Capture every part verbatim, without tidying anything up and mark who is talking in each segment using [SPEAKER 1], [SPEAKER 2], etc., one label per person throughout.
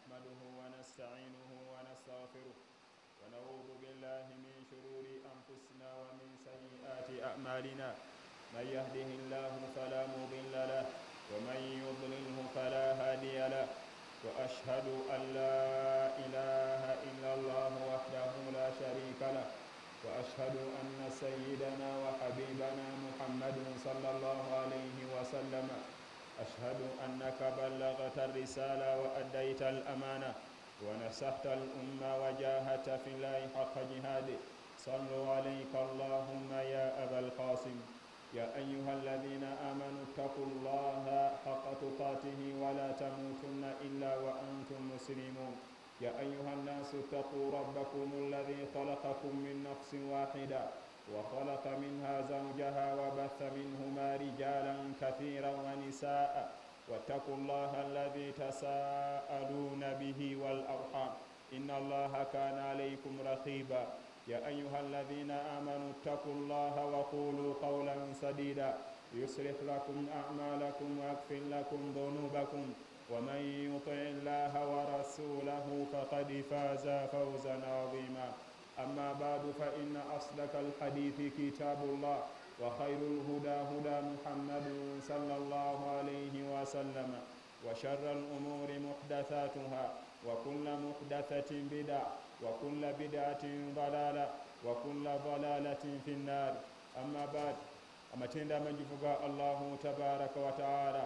[SPEAKER 1] نحمده ونستعينه ونستغفره ونعوذ بالله من شرور أنفسنا ومن سيئات أعمالنا من يهده الله فلا مضل له ومن يضلله فلا هادي له وأشهد أن لا إله إلا الله وحده لا شريك له وأشهد أن سيدنا وحبيبنا محمد صلى الله عليه وسلم أشهد أنك بلغت الرسالة وأديت الأمانة ونصحت الأمة وجاهدت في الله حق جهاده صلوا عليك اللهم يا أبا القاسم يا أيها الذين آمنوا اتقوا الله حق تقاته ولا تموتن إلا وأنتم مسلمون يا أيها الناس اتقوا ربكم الذي خلقكم من نفس واحدة وخلق منها زوجها وبث منهما رجالا كثيرا ونساء واتقوا الله الذي تساءلون به والأرحام إن الله كان عليكم رقيبا يا أيها الذين آمنوا اتقوا الله وقولوا قولا سديدا يصلح لكم أعمالكم ويغفر لكم ذنوبكم ومن يطع الله ورسوله فقد فاز فوزا عظيما أما بعد فإن أصدق الحديث كتاب الله وخير الهدى هدى محمد صلى الله عليه وسلم وشر الأمور محدثاتها وكل محدثة بدعة وكل بدعة ضلالة وكل ضلالة في النار أما بعد أما تندى من جفقا الله تبارك وتعالى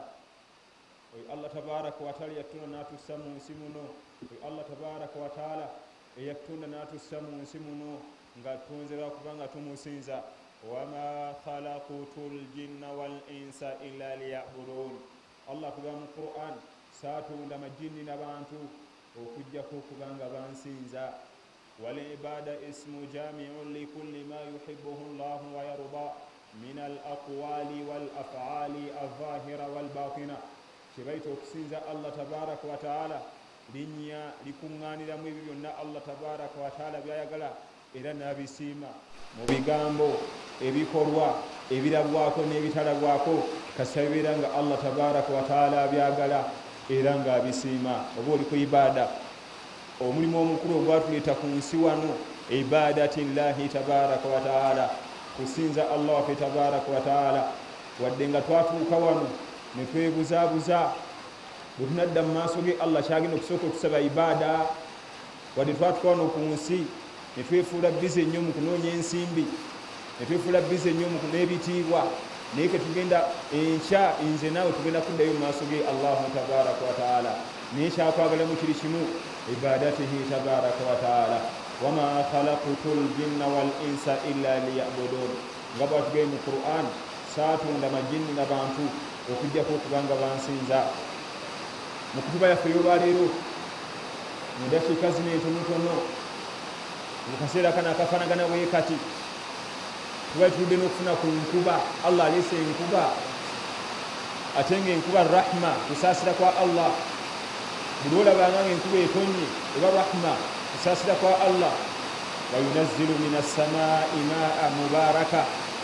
[SPEAKER 1] الله تبارك وتعالى يكتون ناتو السمو سمنو الله تبارك وتعالى yakutunda n'atussamu nsi muno nga tunzira kuba nga tumusinza wama khalaqtul jinna wal insa illa liya'budun Allah kuba mu Qur'an saatunda majini n'abantu okujjako kuba nga bansinza wal ibada ismu jami'un li kulli ma yuhibbuhu Allah wa yarda min al aqwali wal af'ali adh-dhahira wal batina kibaito okusinza Allah tabaraka wa ta'ala linya likunganiramu ebyo byonna Allah tabaraka wa taala byayagala era n'abisiima mu bigambo ebikolwa ebirabwako n'ebitalabwako kasabira nga Allah tabaraka wa taala byagala era nga abisiima oba oli ku ibada omulimu omukulu ogwatuleeta ku nsi wano ibadati llahi tabaraka wa taala kusinza Allah waffe tabaraka wa taala wadde nga twatuuka wano ne twebuzaabuza butunadda mu maaso ge Allah kyagenda okusooka okusaba ibaada wadde twatuuka wano ku nsi ne twefuula bize nnyo mu kunoonya ensimbi ne twefuula bize nnyo mu n'ebitiibwa naye ke tugenda enkya nze naawe tugenda kuddayo mu maaso ge Allahu tabaraka wa taala naye kyakwagalamu kiri kimu ibadatihi tabaraka wa taala wama khalaqtul jinna wal insa illa liya'budun nga bwatugee mu Qur'an saatunda majinni n'abantu okujjako okubanga bansinza mu kutuba yaffe ey'olwaleero mu dakiika zino entonotono mu kaseera kano akafaanagana bwe kati tuba tuludde n'okufuna ku nkuba Allah aleese enkuba ate ng'enkuba rahma kusaasira kwa Allah buli olabanga ng'enkuba etonnye eba rahma kusaasira kwa Allah wa yunazzilu mina ssamaa'i maa'an mubaaraka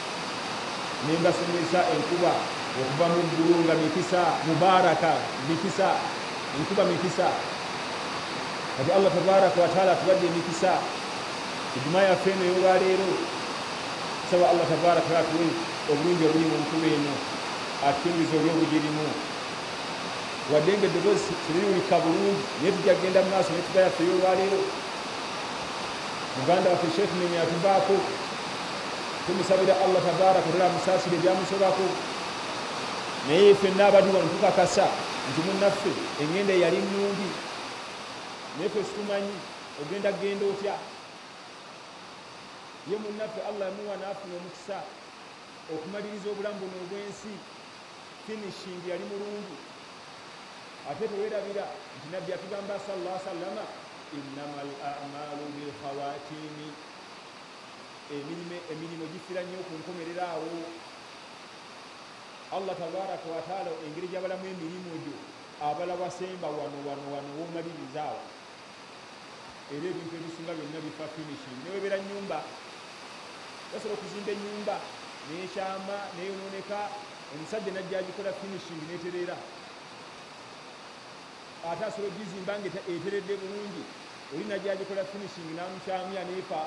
[SPEAKER 1] nembasomesa enkuba okuva mu ggulu nga mikisa mubaaraka mikisa enkuba mikisa kati Allah tabaraka wa taala tuwadde emikisa ejuma yaffe eno ey'olwaleero tusaba Allah tabaraka wa tuwe obulungi obuli mu nkuba eno atutungiza oby obugirimu wadde nga eddoboozi teriwulika bulungi naye tujja kgenda mu maaso n'etuba yaffe ey'olwaleero muganda waffe Sheikh Menya atuvaako tumusabira Allah tabaraka wa taala musaasire ebyamusobako naye ffenna abaddu bano tukakasa nti munnaffe engenda eyali nnungi naye ffe situmanyi ogenda kgenda otya ye munnaffe Allah yamuwa n'afuna omukisa okumaliriza obulamu buno obw'ensi finishing yali mulungi ate teweerabira nti nabbi atugamba sallallahu alaihi wasallama innama al a'malu bil khawatimi emirimu gifira nnyo ku nkomerero awo Allah tabaraka wa taala engeri gy'abalamu emirimu egyo abalaba semba wano wano wano w'omaliriza awo era ebintu ebisinga byonna bifa finishing newebeera nnyumba basobola okuzimba ennyumba neekyama neyonooneka omusajja najja agikola finishing neeterera ate asobola ogizimba nga eteredde bulungi oli najagikola finishing namukyamya neefa.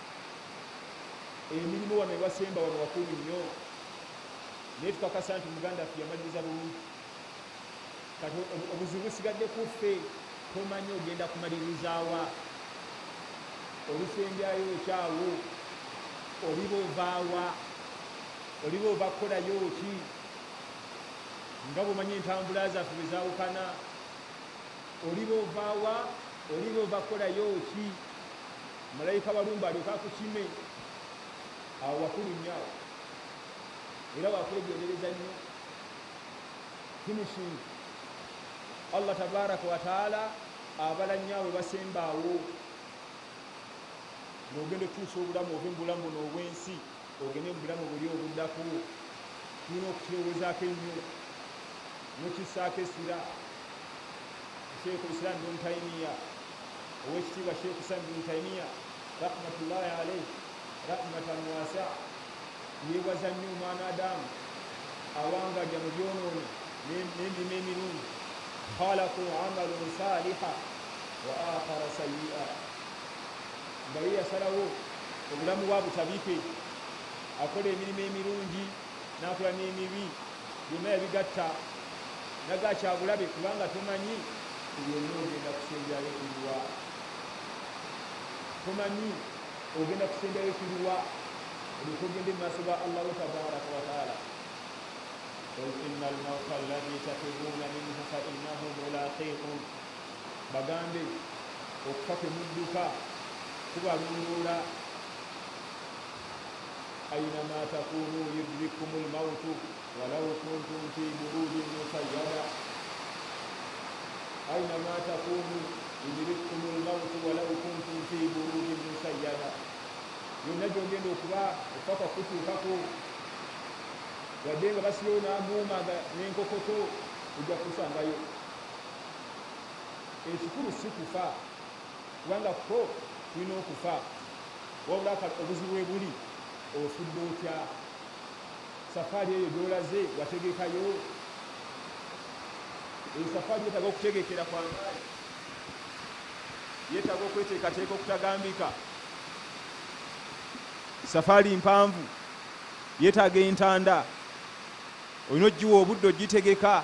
[SPEAKER 1] Emirimu wano ewasemba wano wakulu nnyo naye tukakasa nti muganda ffe yamaliriza bulungi. Kati obuzibu busigadde kuffe, tomanyi ogenda kumalirizaawa, olusembyayo ekyawo, oliba ovaawa, oliba ova kukolayo ki, nga bwomanyi entambula zaffe bwe zaawukana, oliba ovaawa, oliba ova kukolayo ki, malayika walumba alyoka akukime. Awo wakulu nnyo awo, era wakwegendereza nnyo. Finishing Allah tabaraka wa taala abala nnyawe basembaawo ng'ogenda otuusa obulamu ove mu bulamu buno obw'ensi ogende mu bulamu buli obuddako. Tulina okukirowoozaako ennyo n'okissaako essira. Sheikhu Islam Ibn Taymiya, ow'ekitiibwa Sheikhu Islam Ibn Taymiya rahmatullahi alayhi rahmatan wasa, yeebaza nnyo omwana Adamu awangajja mu byonoono n'emirimu emirungi. Khalaqu amalun saliha wa akhara sayyi'a, nga ye yasalawo obulamu bwa butabiike, akola emirimu emirungi n'akola n'emibi, byonna yabigatta nagakyabulabe, kubanga tumanyi byonna ogenda kusembyayo kiruwa, tumanyi ogenda kusembyayo kiruwa, oliko ogende mu maaso ga Allahu tabaraka wa taala. قل إن الموت الذي تفرون منه فإنه ملاقيكم. bagambe okufa temudduka kubalundula. أينما تكونوا يدرككم الموت ولو كنتم في بروج مشيدة. أينما تكونوا يدرككم الموت ولو كنتم في بروج مشيدة. yonna gy'ogenda okuba okufa kwakutuukako, wadde nga basirewo n'amuuma n'enkokoto, ojja kusangayo. Ekikulu si kufa, kubanga ko tulina okufa, wabula obuzibu bwe buli ofudde otya. Safaari eyo gy'olaze wategekayo? Eyo safaari yeetaaga okutegekera kwamaanyi, yeetaaga okweteekateeka okutagambika. Safaari mpanvu yeetaaga entanda, olina ogiwa obudde ogitegeka,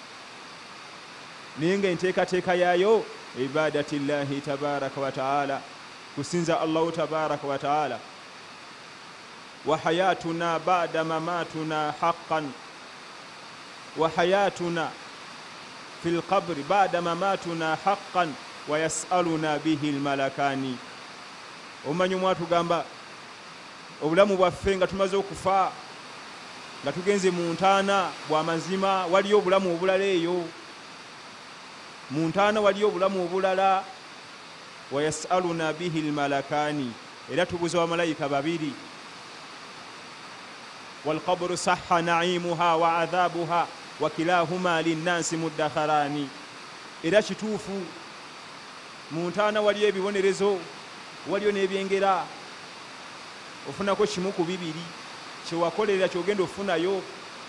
[SPEAKER 1] naye nga enteekateeka yaayo ibadatillahi tabaraka wa taala, kusinza Allahu tabaraka wa taala. Wa hayatuna ba'da mamatuna haqqan, wa hayatuna fil qabri ba'da mamatuna haqqan wa yas'aluna bihi almalakani. Omanyi mwatugamba obulamu bwaffe nga tumaze okufa, nga tugenze mu ntaana bwa mazima, waliyo obulamu obulala eyo. Mu ntaana waliyo obulamu obulala. Wa yas'aluna bihi almalakani, era tubuza bamalayika babiri. Walqabru sahha na'imuha wa adhabuha wa kilahuma linnansi muddakharani. Era kituufu mu ntaana waliyo ebibonerezo, waliyo n'ebyengera. Ofunako kimu ku bibiri kyewakolerera kyogenda ofunayo.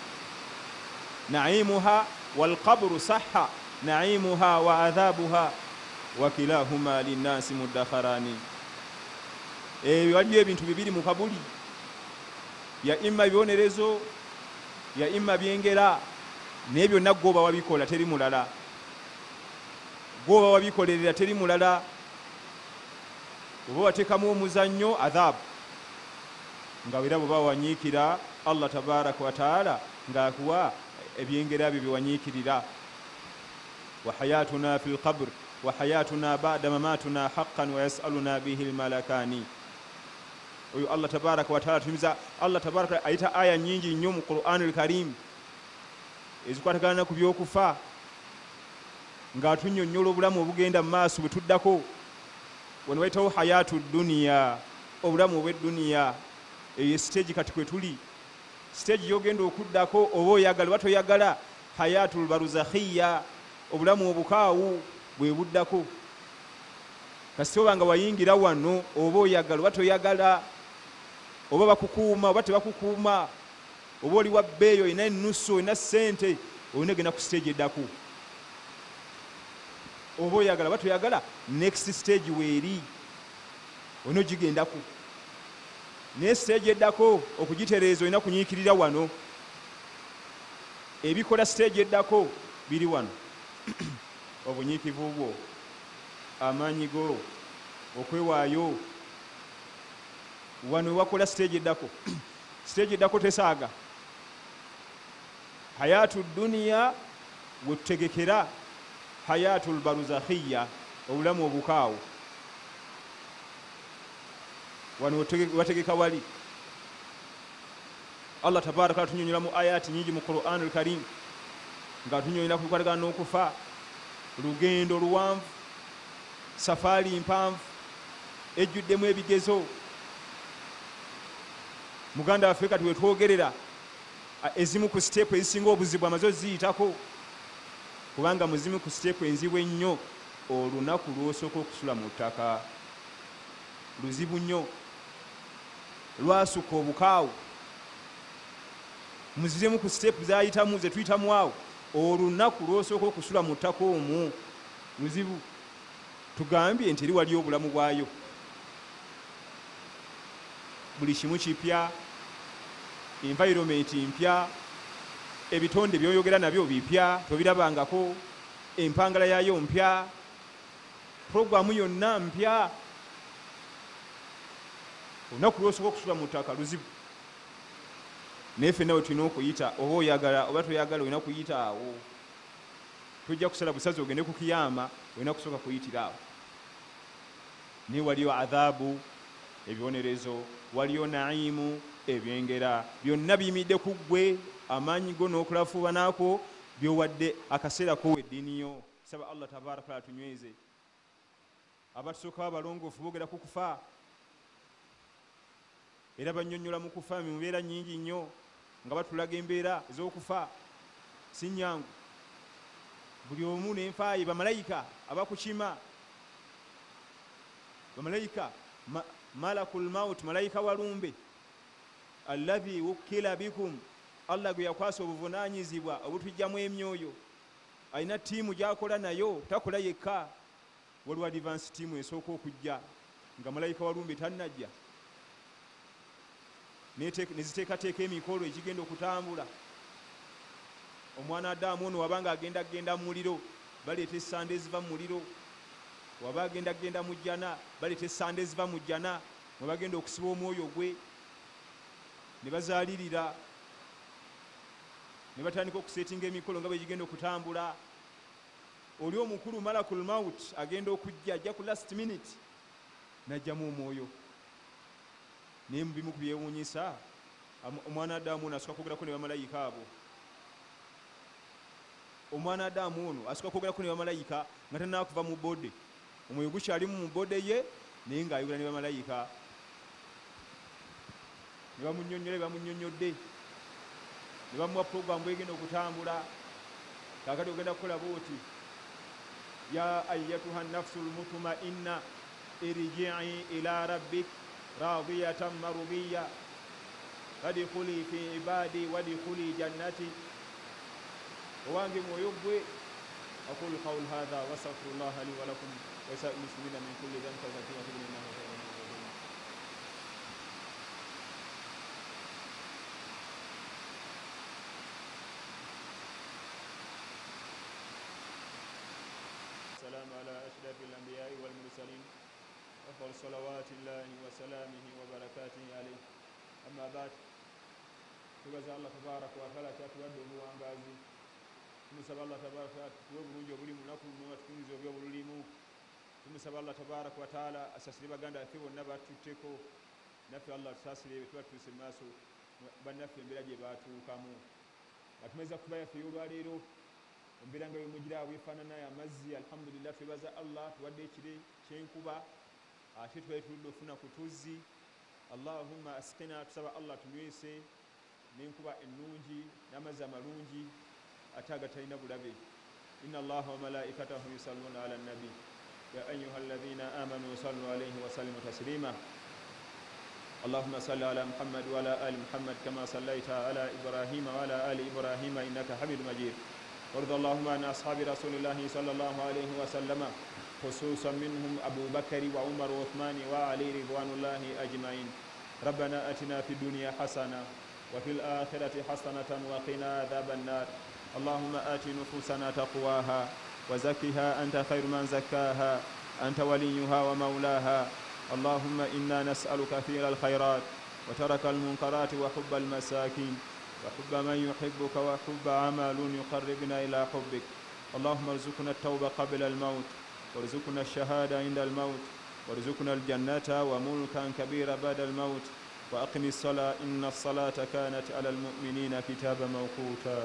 [SPEAKER 1] Na'imuha walqabru sahha na'imuha wa adhabuha wa kilahuma linnansi muddakharani. Ebyo waliyo ebintu bibiri mu kabuli, ya imma bibonerezo, ya imma byengera. Naye byonna gwoba wabikola teri mulala, gwoba wabikolerera teri mulala. Oba wateekamu omuzannyo adhabu, nga wera bwe bawanyiikira Allah tabaraka wa taala ng'akuwa ebyengera byo byewanyiikirira. Wa hayatuna fil qabr wa hayatuna ba'da mamatuna haqqan wa yas'aluna bihi almalakani. Oyo Allah tabaraka wa taala tumiza. Allah tabaraka ayita aya nyingi nnyo mu Qur'anul Karim ezikwatagana ku byokufa, ng'atunnyonnyola obulamu obugenda mu maaso bwe tuddako. Wano bayitawo hayatu duniya, obulamu obw'edduniya. Eyo stage kati kwe tuli, stage yogenda okuddako oba oyagala oba toyagala. Hayatul baruzakhiya, obulamu obukaawu bwe buddako. Kasita oba nga wayingira wano oba oyagala oba toyagala, oba bakukuuma oba tebakukuuma, oba oli wa bbeeyi olina ennusu olina ssente, olina genda ku stage eddako. oba oyagala oba toyagala next stage weeri olina ogigendako naye stage eddako okugitereeza olina kunyiikirira wano ebikola stage eddako biri wano obunyiikivu bwo amaanyi go okwewaayo wano wakola stage eddako stage eddako tesaaga hayatu duniya wetutegekera hayatu lbaruzakhiya obulamu obukaawo wano wategeka wali Allah tabaraka atunyonyola mu ayati nyingi mu Qur'an al-Karim nga tunyonyola kukwatagana n'okufa lugendo luwanvu safari mpanvu ejjuddemu ebigezo muganda waffe kati wetwogerera ezimu ku siteepu ezisinga obuzibu amaze ziyitako kubanga muzimu ku siteepu enzibu ennyo olunaku lwosooka okusula mu ttaka luzibu nnyo lwasuka obukaawo muziremu ku siteepu zayitamu ze tuyitamu awo olunaku lwosooka okusula mu ttaka omwo luzibu tugambye nti eri wali obulamu bwayo buli kimu kipya environment mpya ebitonde byoyogera nabyo bipya tobirabangako empangala yayo mpya programu yonna mpya olunaku lwosooka okusula mu ttaka luzibu naye ffenna we tulina okuyita oba oyagala oba toyagala olina kuyita awo tojja kusala busazi ogende ku kiyama olina kusooka kuyitira awo naye waliyo adhaabu ebibonerezo waliyo naimu ebyengera byonna biyimidde ku ggwe amaanyi go n'okulafuuba naako byowadde akaseera kowa eddiini yo saba Allah tabaraka atunyweze abatusooka abalongoofu boogera ku kufa era bannyonnyola mu kufa mu mbeera nnyingi nnyo nga batulaga embeera ez'okufa si nnyangu buli omu n'enfaaye bamalayika abakukima bamalayika ma, malakul maut malayika walumbe alladhi wukila bikum Allah gwe yakwasa obuvunaanyizibwa obutujjamu emyoyo alina ttiimu gy'akola nayo takola yekka waliwo advance ttiimu esooka okujja nga malayika walumbe tannajja neziteekateeka emikolo ekigenda okutambula omwana Adamu ono wabanga agenda agenda mu muliro baleeta essande eziva mu muliro waba agenda agenda mu jjana baleeta essande eziva mu jjana mwe bagenda okusiba omwoyo gwe ne bazaalirira ne batandika okuseetinga emikolo nga bwe gigenda okutambula oli omukulu malakul maut agenda okujja ajja ku last minute najjamu omwoyo naye mu bimu ku byewuunyisa omwana Adamu ono asooka kwogerako ne bamalayika abo omwana Adamu ono asooka kwogerako ne bamalayika nga tannaba kuva mu bode omwoyo gukyalimu mu bode ye naye ng'ayogera ne bamalayika ne bamunnyonnyola be bamunnyonnyodde ne bamuwa puroguramu bwegenda okutambula kaakati ogenda kukola booti ya ayyatuha nafsu lmutumainna irji'i ila rabbik radiyatan mardiya fadkhuli fi ibadi wadkhuli jannati owange mwoyo gwe aqulu qawl hadha wa astaghfirullaha li wa lakum wa sa'il muslimina min kulli dhanbin fastaghfiruhu innahu huwal ghafurur rahim. السلام على أشرف الأنبياء والمرسلين أفضل صلوات الله وسلامه وبركاته عليه أما بعد تبارك الله تبارك وتعالى تتوده وانغازي tumusaba Allah tabaraka wa taala obulungi obuli mu lunaku luno atukunyiza obubi obululimu tumusaba Allah tabaraka wa taala asasire baganda baffe bonna batutteko naffe Allah tusaasire tuba tuuse mu maaso bannaffe embeera gye baatuukamu atumeza kuba yaffe ey'olwaleero embeera nga yomugira bwefaanana amazzi alhamdulillah twebaza Allah tuwadde ekire kyenkuba ate twali tuludde ofuna ku tuzzi Allahumma askina tusaba Allah tunywese n'enkuba ennungi n'amazzi amalungi ate agatalina bulabe inna Allaha wa malaikatahu yusalluna ala nabi ya ayuha alladhina amanu sallu alayhi wa sallimu taslima Allahumma salli ala Muhammad wa ala ali Muhammad kama sallaita ala Ibrahim wa ala ali Ibrahim innaka Hamidum Majid وارض اللهم عن أصحاب رسول الله صلى الله عليه وسلم خصوصا منهم أبو بكر وعمر وعثمان وعلي رضوان الله أجمعين. ربنا أتنا في الدنيا حسنة وفي الآخرة حسنة وقنا عذاب النار. اللهم آت نفوسنا تقواها وزكها أنت خير من زكاها أنت وليها ومولاها. اللهم إنا نسألك فعل الخيرات وترك المنكرات وحب المساكين وحب من يحبك وحب عمل يقربنا إلى حبك. اللهم ارزقنا التوبة قبل الموت وارزقنا الشهادة عند الموت وارزقنا الجنة وملكا كبيرا بعد الموت. وأقم الصلاة إن الصلاة كانت على المؤمنين كتابا موقوتا.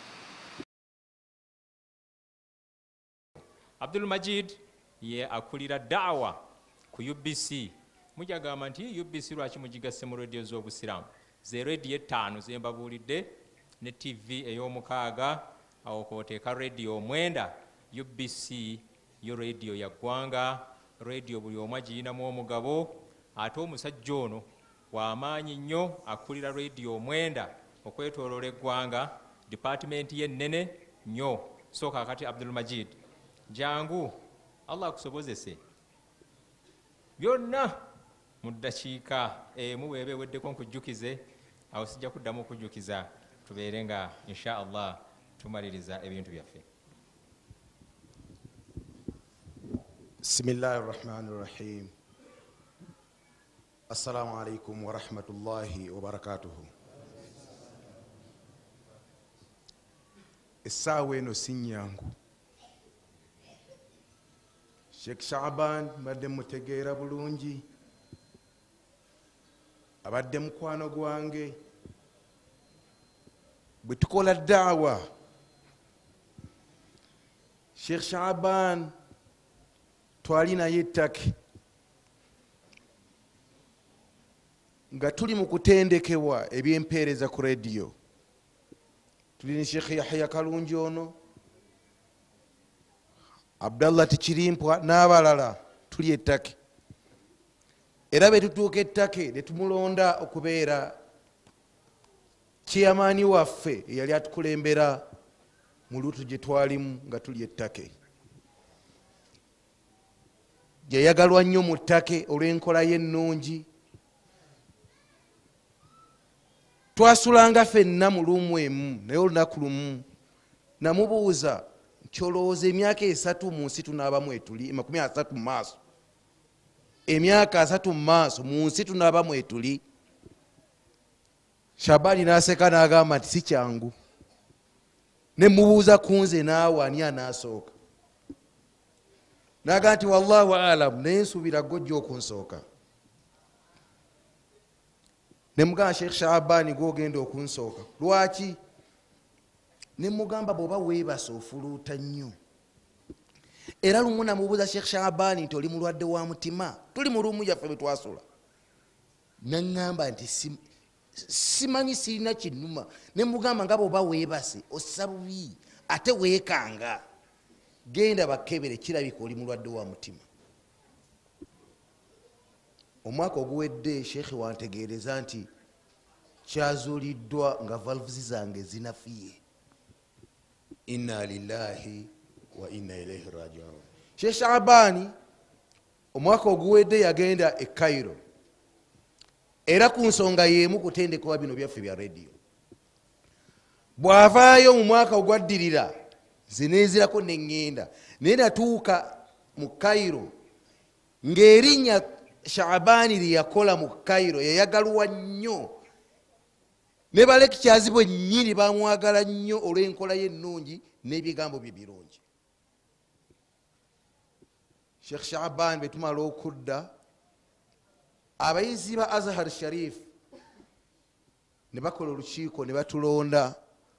[SPEAKER 2] Abdul Majid ye akulira da'wa ku U B C. Mujagamba nti U B C lwaki mugigasse mu radio z'obusiramu. Ze radio etaano ze mbabuulidde ne T V ey'omukaaga awo kwoteeka radio mwenda. U B C yo radio ya ggwanga, radio buli omu agiyinamu omugabo. Ate omusajja ono w'amaanyi nnyo akulira radio mwenda okwetooloola eggwanga, department ye nnene nnyo. So kaakati Abdul Majid jangu Allah akusobozese byonna mu ddakiika emu weebe weddeko nkujjukize, awo sijja kuddamu okujjukiza tubeere nga insha Allah tumaliriza ebintu byaffe.
[SPEAKER 3] Bismillahir Rahmanir Rahim. Assalamu alaikum wa rahmatullahi wa barakatuhu. Essaawa eno si nnyangu. Sheikh Shaaban mbadde mutegeera bulungi, abadde mukwano gwange. Bwe tukola daawa, Sheikh Shaaban twali naye ettake nga tuli mu kutendekebwa ebyempeereza ku rediyo. Tuli ne Sheikh Yahya Kalungi ono, Abdallah Tikirimpwa n'abalala tuli ettake. Era bwe tutuuka ettake ne tumulonda okubeera chairman waffe eyali atukulembera mu luutu gye twalimu nga tuli ettake. Yayagalwa nnyo mu ttake olw'enkola ye ennungi. Twasulanga ffenna mu lumu emu, naye olunaku lumu namubuuza kyolowooza emyaka esatu mu nsi tunaabamu etuli, makumi asatu mu maaso, emyaka asatu mu maaso mu nsi tunaabamu etuli? Shabani n'aseka n'agamba nti si kyangu. Ne mubuuza ku nze naawe ani anaasooka? N'agamba nti wallahu alam, naye nsuubira ggojja okunsooka. Ne mugamba Sheikh Shaabani gw'ogenda okunsooka lwaki? Ne mugamba bw'oba weebase ofuluuta nnyo. Era lumu namubuuza Sheikh Shaabani nti oli mulwadde wa mutima? Tuli mu lumu yaffe bwe twasula. N'aŋŋamba nti simanyi sirina kinnuma. Ne mugamba nga bw'oba weebase ossa bubi ate weekanga, genda bakkebere kirabika oli mulwadde wa mutima. Omwaka oguwedde Sheikh wantegeereza nti kyazuuliddwa nga valves zange zinafiye. Inna lillahi wa inna ilaihi raji'un. Sheikh Shaabani omwaka oguwedde yagenda e Cairo, era ku nsonga y'emu kutendekebwa bino byaffe bya radio. Bw'avaayo mu mwaka ogwaddirira zineezirako neŋŋenda, naye natuuka mu Cairo ng'erinnya Shaabani lye yakola mu Cairo yayagalwa nnyo, ne balekityazi bwennyini bamwagala nnyo olw'enkola ye ennungi n'ebigambo bye birungi. Sheikh Shaabani bwe tumala okudda, abayizi ba Azhar Sharif ne bakola olukiiko ne batulonda,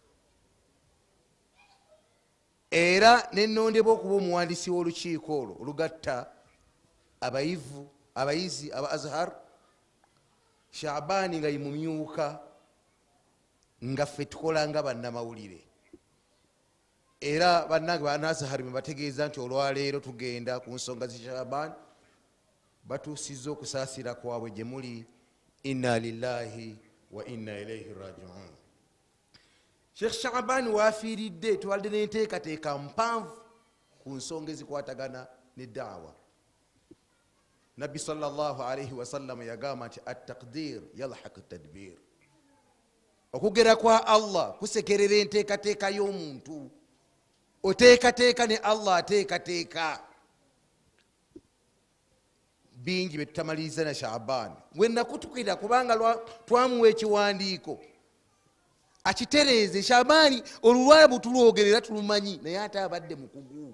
[SPEAKER 3] era ne nnondebwa okuba omuwandiisi w'olukiiko olwo olugatta abayivu abayizi aba Azhar. Shaabani nga yimumyuka nga ffe tukola nga bannamawulire, era bannange ba Azhar me bategeeza nti olwaleero tugenda ku nsonga zi Shaabani, batuusizza okusaasira kwabwe gye muli. Inna lillahi wa inna ilaihi raji'un. Sheikh Shaaban wafiiridde tuwadde n'enteekateeka mpanvu ku nsonga ezikwatagana ne daawa. Nabbi sallallahu alayhi wasallam yagamba nti attaqdir yalhaq tadbir, okugera kwa Allah kusekerera enteekateeka y'omuntu. Oteekateeka ne Allah ateekateeka. Bingi betutamaliza na Shaaban wenna kutukira kubanga twamuwa ekiwandiiko akitereeze. Shaabani olulwabu tulwogerera tulumanyi, naye ate abadde mukugu.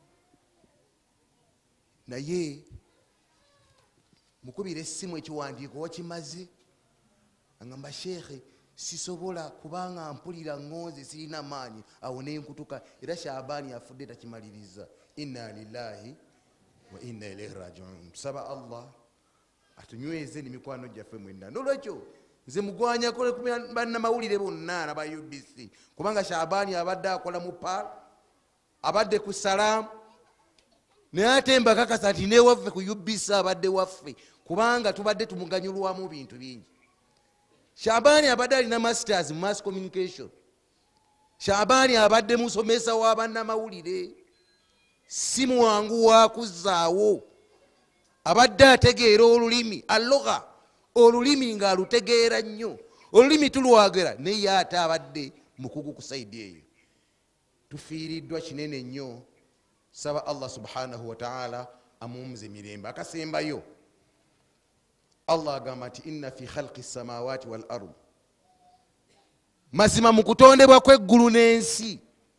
[SPEAKER 3] Naye mukubira essimu ekiwandiiko wakimaze, agamba sheekhe sisobola kubanga mpulira ngoze sirina maanyi, awo nenkutuka. Era Shaabani afudde takimaliriza. Inna lillahi wa inna ilaihi rajiun. Tusaba Allah atunyweze n'emikwano gyaffe mwenna. Nolwekyo nze mugwanyako bannamawulire bonna naba U B C, kubanga Shaabani abadde akola mu paal, abadde ku salaamu, naye ate mbakakasa nti newaffe ku U B C abadde waffe, kubanga tubadde tumuganyulwamu bintu bingi. Shaabani abadde alina masters mu mass communication. Shaabani abadde musomesa wa bannamawulire, si mwangu wa kuzzaawo. Abadde ategeera olulimi alugha, olulimi nga alutegeera nnyo. Olulimi tulwagera, naye ate abadde mukugu ku saidi eyo. Tufiiriddwa kinene nnyo. Saba Allah subhanahu wa ta'ala amuwumuze mirembe. Akasembayo Allah agamba nti inna fi khalqi samawati wal ard, mazima mu kutondebwa kw'eggulu n'ensi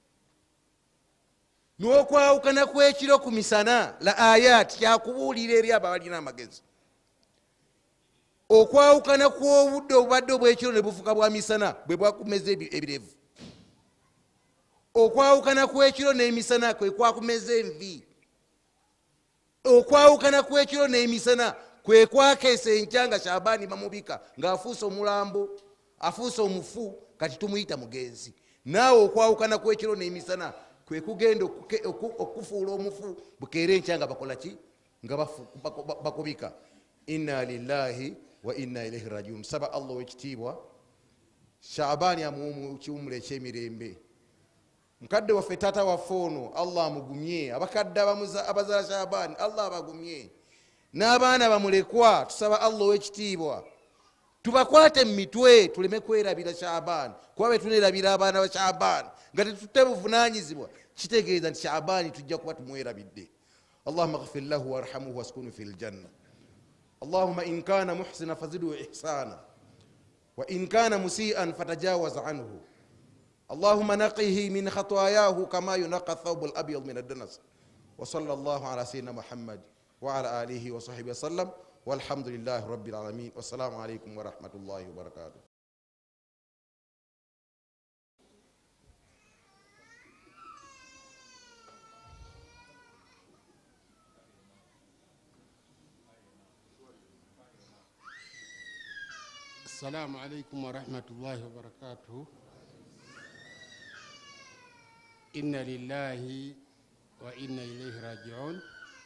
[SPEAKER 3] n'okwawukana kw'ekiro ku misana la ayat, kyakubuulira eri abo abalina amagezi. Okwawukana kw'obudde obubadde obw'ekiro ne bufuka bwa misana bwe bwakumeza ebirevu. Okwawukana kw'ekiro n'emisana kwe kwakumeza envi. Okwawukana kw'ekiro n'emisana kwe kwakeesa enkya nga Shaabani bamubika ng'afuuse omulambo, afuuse omufu, kati tumuyita mugenzi. Naawe okwawukana kw'ekiro n'emisana kwe kugenda okufuula omufu bukeera enkya nga bakola ki? Nga bakubika. Inna lillahi wa inna ilaihi rajiun. Saba Allah w'ekitiibwa Shaabani amuwa kiwumula ekyemirembe. Mukadde waffe taata waffe ono Allah amugumye, abakadde abazaala Shaabani Allah abagumye, n'abaana bamulekwa tusaba Allah w'ekitiibwa tubakwate mu mitwe tuleme kwerabira Shaabani, kuba be tunerabira abaana ba Shaabani nga tetutte buvunaanyizibwa, kitegeeza nti Shaabani tujja kuba tumwerabidde. Allahumma ghfir lahu warhamhu waskunu fil janna. Allahumma in kana muhsina fazidhu ihsana wa in kana musian fatajawaz anhu. اللهم نقه من خطاياه كما ينقى الثوب الأبيض من الدنس. وصلى الله على سيدنا محمد وعلى آله وصحبه وسلم والحمد لله رب العالمين والسلام عليكم ورحمة الله وبركاته.
[SPEAKER 4] السلام عليكم ورحمة الله وبركاته. إنا لله وإنا إليه راجعون.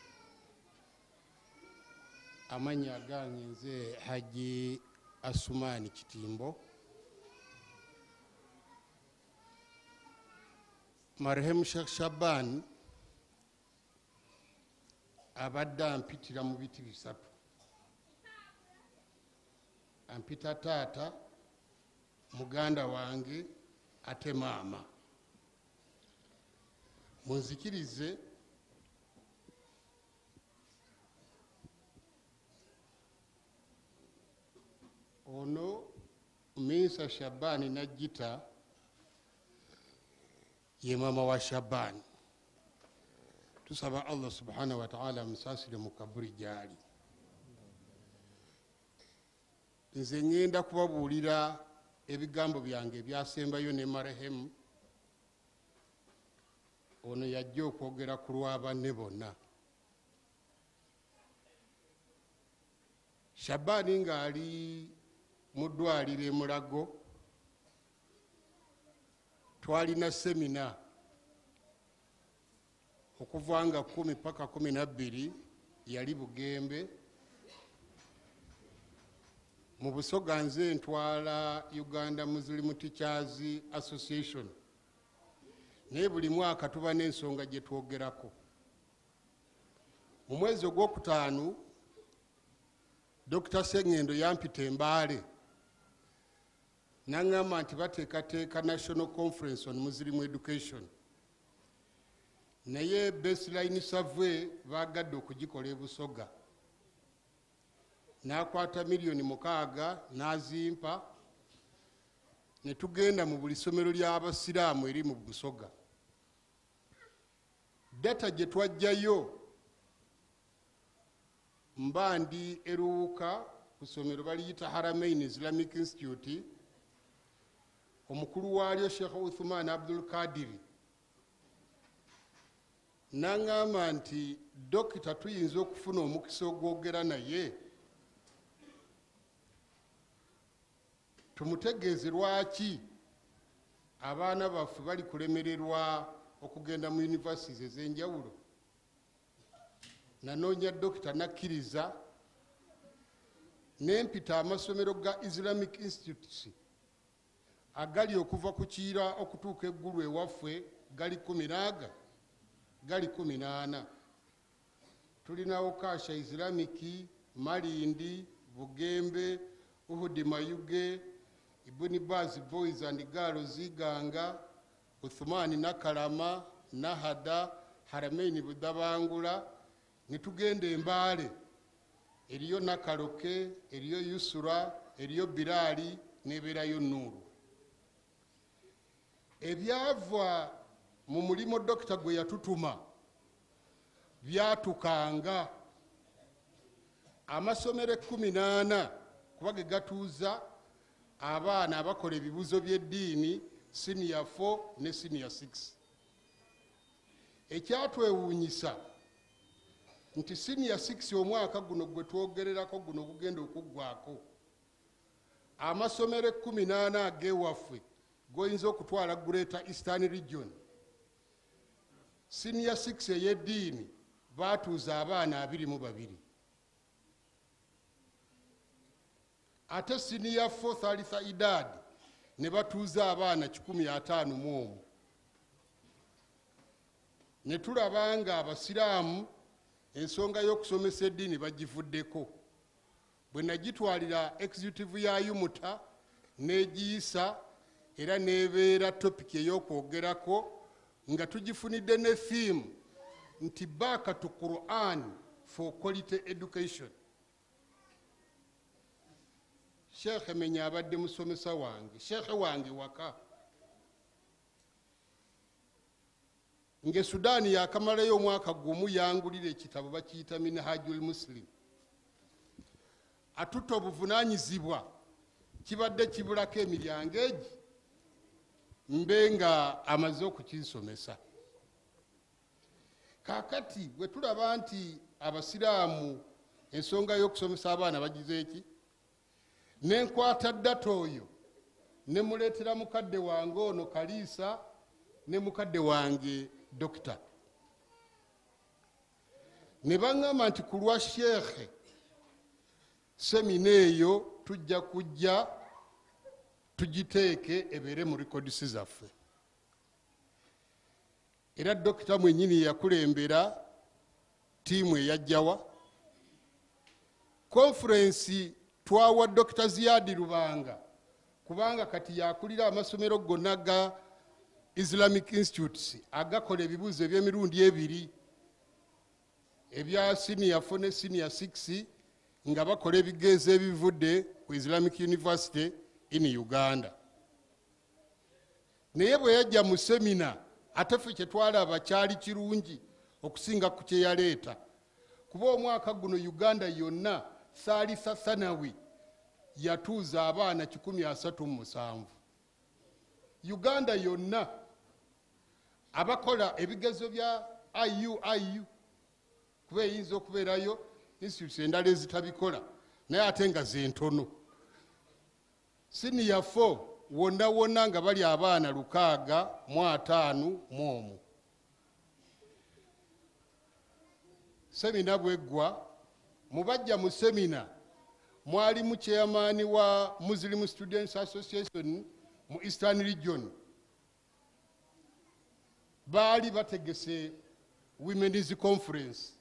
[SPEAKER 4] Amanya gange nze Haji Asumani Kitimbo. Marehemu Sheikh Shaaban abadde ampitira mu biti bisatu. Ampita taata, muganda wange, ate maama. Munzikirize ono Minsa Shaabani Najjita ye mama wa Shaabani. Tusaba Allah subhanahu wa ta'ala musasire mu kaburi gyali. Nze ngenda kubabuulira ebigambo byange byasembayo ne marehemu ono yajja okwogera ku lw'abanne bonna. Shaabani ng'ali mu ddwaliro e Mulago, twalina semina okuva nga kumi paka kumi paka kumi na bbiri, paka kumi na bbiri yali Bugembe. mu Busoga nze ntwala Uganda Muslim Teachers Association, naye buli mwaka tuba n'ensonga gye twogerako. Mu mwezi ogwokutaano Doctor Sengendo yampita e Mbale n'aŋŋamba nti bateekateeka National Conference on Muslim Education, naye baseline survey baagadde okugikola e Busoga. N'akwata miliyoni mukaaga n'azimpa, ne tugenda mu buli ssomero ly'Abasiraamu eri mu Busoga. Data gye twajjayo, mba ndi eruuka ku ssomero baliyita Haramain Islamic Institute, omukulu waalyo Sheikh Uthman Abdul Kadiri n'aŋŋamba nti dokita, tuyinza okufuna omukisa ogwogera naye tumutegeeze lwaki abaana baffe bali kulemererwa okugenda mu universities ez'enjawulo. Nanoonya dokita nakkiriza, nempita amasomero ga Islamic Institutes agali okuva ku Kiira okutuuka eggulu ewaffe gali kumi n'aga gali kumi n'ana. Tulinawo Kasha Islamic, Malindi, Bugembe, Uhudi Mayuge, Ibuni Baz Boys and Girls Ganga, Uthmani Nakalama, Nahada, Haramain Budabangula. Nitugenda e Mbale, eriyo Nakaloke, eriyo Yusura, eriyo Birali, n'ebeerayo Nuuru. Ebyava mu mulimo dokita gwe yatutuma byatukanga. Amasomero ekkumi n'ana kuba ge gatuuza abaana abakola ebibuzo by'eddiini senior four ne senior six. Ekyatwewuunyisa nti senior six omwaka guno gwe twogererako guno gugenda okuggwaako, amasomero ekkumi n'ana ag'ewaffe goyinza okutwala Greater Eastern Region, senior six ey'eddiini baatuuza abaana abiri mu babiri, ate senior four thalitha idadi ne batuuza abaana kikumi ataano mu omu. Ne tulaba nga Abasiraamu ensonga y'okusomesa eddiini bagivuddeko. Bwe nagitwalira executive ya Yumuta n'egiyisa era n'ebeera topic ey'okwogerako nga tugifunidde ne theme nti back to Quran for quality education. Sheikh Menya abadde musomesa wange, Sheikh wange waka. Nge Sudaani yakamalayo omwaka gumu yangulira ekitabo bakiyita Minhajul Muslim. Atutta obuvunaanyizibwa kibadde kibulako emiryango egi mbe nga amaze okukinsomesa. Kaakati bwe tulaba nti Abasiraamu ensonga y'okusomesa abaana bagize eki, nenkwata data oyo ne muleetera mukadde wange ono Kaliisa ne mukadde wange Dokita. Ne baŋŋamba nti ku lwa Sheekhe semina eyo tujja kujja tugiteeke ebeere mu rekodisi zaffe. Era Dokita mwennyini yakulembera ttiimu eyajjawa. Konferensi twawa Dokita Ziyadi Lubanga kubanga kati yakulira amasomero gonna ga Islamic Institutes agakola ebibuuzo eby'emirundi ebiri ebya senior four ne senior six nga bakola ebigezo ebivudde ku Islamic University in Uganda. Naye bwe yajja mu semina ate ffe kye twalaba kyali kirungi okusinga ku kye yaleeta, kuba omwaka guno Uganda yonna Thalitha Thanawi yatuuza abaana kikumi asatu mu musanvu. Uganda yonna abakola ebigezo bya I U I U kuba eyinza okubeerayo institutes endala ezitabikola naye ate nga zentono. Senior four wonna wonna nga bali abaana lukaaga mu ataano mu omu. Semina bweggwa mubajja mu semina mwalimu chairman wa Muslim Students Association mu Eastern Region baali bategese Women's Conference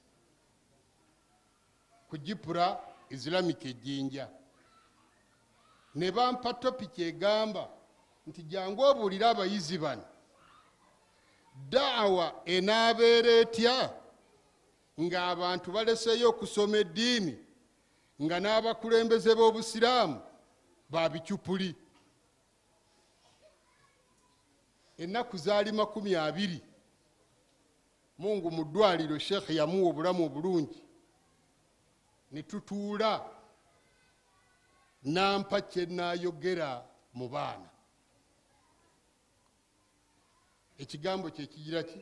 [SPEAKER 4] ku Jipura Islamic Ejjinja ne bampa topic egamba nti jangu obuulira abayizi bano daawa enaabeera etya ng'abantu baleseyo okusoma eddiini nga n'abakulembeze b'obusiraamu babicupuli. Ennaku zaali makumi abiri Mungu mu ddwaliro Sheikh yamuwa obulamu obulungi ne tutuula nampa kye nnaayogera mu baana. Ekigambo kye kigira ki?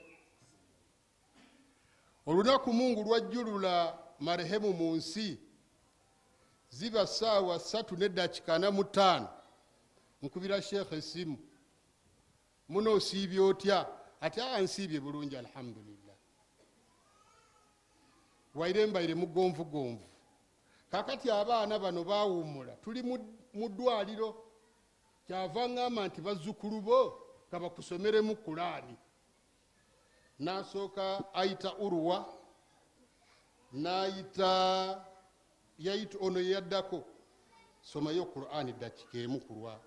[SPEAKER 4] Olunaku Mungu lwajjulula marehemu mu nsi ziba ssaawa ssatu n'eddakiika ana mu ttaano nkubira Sheikh essimu, muno osiibye otya? Ati aa nsiibye bulungi alhamdulillah. Waire mbaire mugonvu gonvu. Kakati abaana bano baawummula tuli mu ddwaliro, kyava ngamba nti bazzukulu bo kabakusomeremu Kulaani. N'asooka ayita Urwa, n'ayita yayita ono yaddako, somayo Kulaani ddakiika emu ku lwa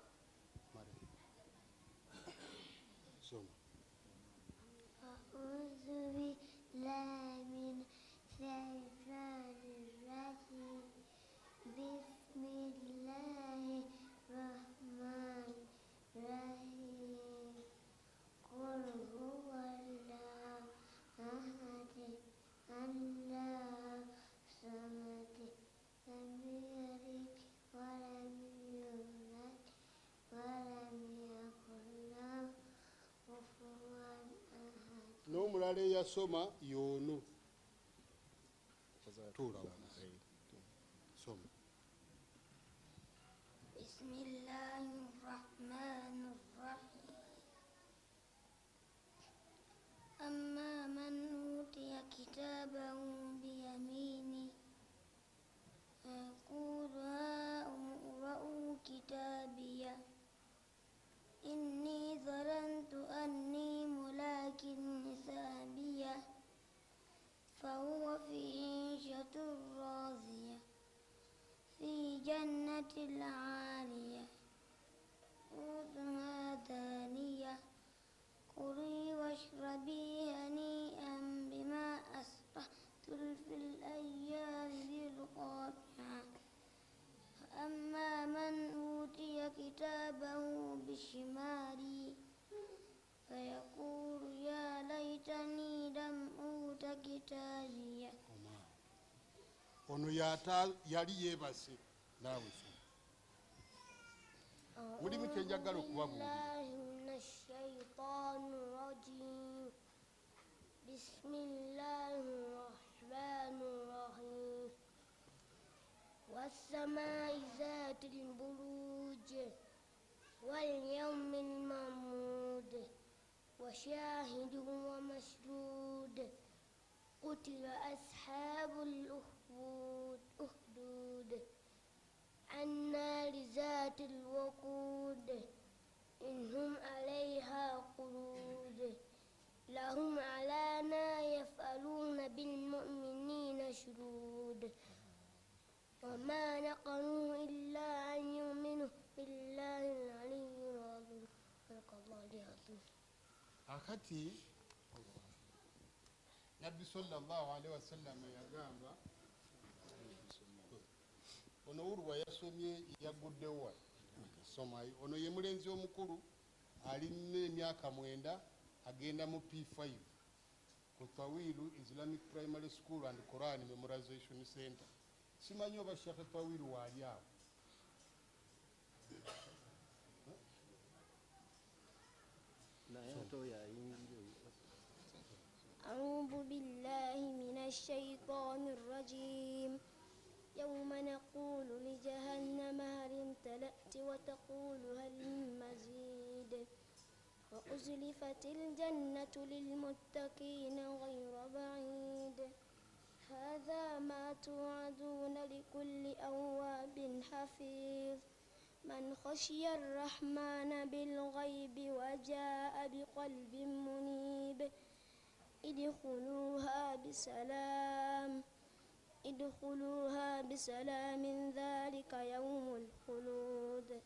[SPEAKER 4] n'omulala eyasoma y'ono. Soma.
[SPEAKER 5] Bismillahirrahmanirrahim. Amma man utiya kitabahu biyamini yaqulu ha'umqra'u kitabiya inni dhanantu anni mulakin hisabiya fahuwa fi 'ishatin radiyah في جنة العالية قوتها دانية كلي واشربي هنيئا بما أسلفتم في الأيام الخالية فأما من أوتي كتابه بشماله فيقول يا ليتني لم أوت كتابيه.
[SPEAKER 4] Ono yata yali yeebase naawe mulimu kye njagala okubabuulira.
[SPEAKER 5] Bismillahirrahmanirrahim. Was-samaa'i zaatil buruuj wal yawmil mam'uud wa shaahidin wa mashhuud qutila ashaabul أخدود النار ذات الوقود إنهم عليها قعود لهم على ما يفعلون بالمؤمنين شهود وما نقموا إلا أن يؤمنوا بالله العلي العظيم. صدق الله العظيم.
[SPEAKER 4] Akati Nabbi sallallahu alaihi wasallam yagamba ono Urwa yasomye yaguddewa somayi ono ye mulenzi omukulu alina emyaka mwenda agenda mu P five ku Tawilu Islamic Primary School and Quran Memorization Center. Simanyi oba Sheikh Tawilu waali awo.
[SPEAKER 5] أعوذ بالله من الشيطان الرجيم. يوم نقول لجهنم هل امتلأت وتقول هل من مزيد وأزلفت الجنة للمتقين غير بعيد هذا ما توعدون لكل أواب حفيظ من خشي الرحمن بالغيب وجاء بقلب منيب ادخلوها بسلام ادخلوها بسلام ذلك يوم الخلود.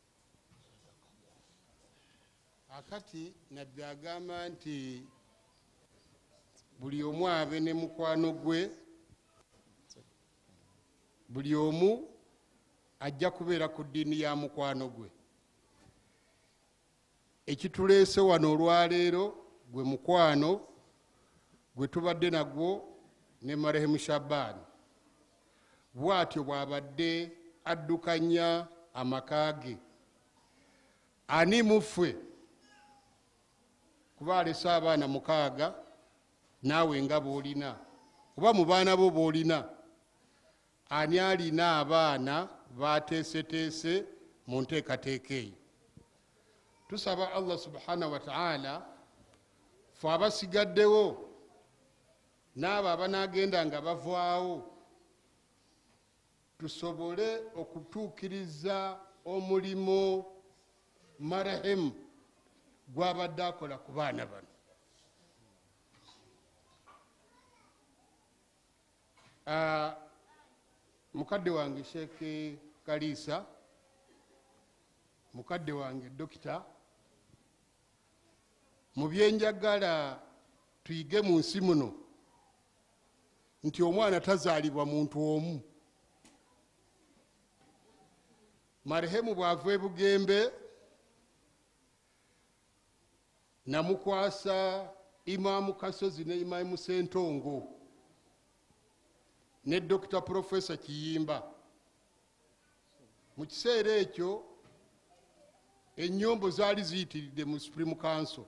[SPEAKER 4] akati nabbi agamba nti buli omu abe ne mukwano gwe, buli omu ajja kubeera ku ddiini ya mukwano gwe. Ekituleese wano olwaleero gwe mukwano gwe tubadde nagwo ne Marehemu Shaban, bw'atyo bw'abadde addukanya amaka ge. Ani muffe kuba alese abaana mukaaga naawe nga b'olina, oba mu baana bo b'olina, ani alina abaana bateeseteese mu nteekateeka eyo? Tusaba Allah subhanahu wa ta'ala fe abasigaddewo n'abo abanaagenda nga bavaawo, tusobole okutuukiriza omulimo Marehemu gw'abadde akola ku baana bano. Uh, mukadde wange Sheikh Kalisa, mukadde wange dokita, mu byenjagala tuyige mu nsi muno nti omwana tazaalibwa muntu omu. Marehemu bw'ava e Bugembe namukwasa Imaamu Kasozi ne Imaamu Sentongo ne Dokita Professor Kiyimba. Mu kiseera ekyo ennyombo zaali ziyitiridde mu Supreme Council.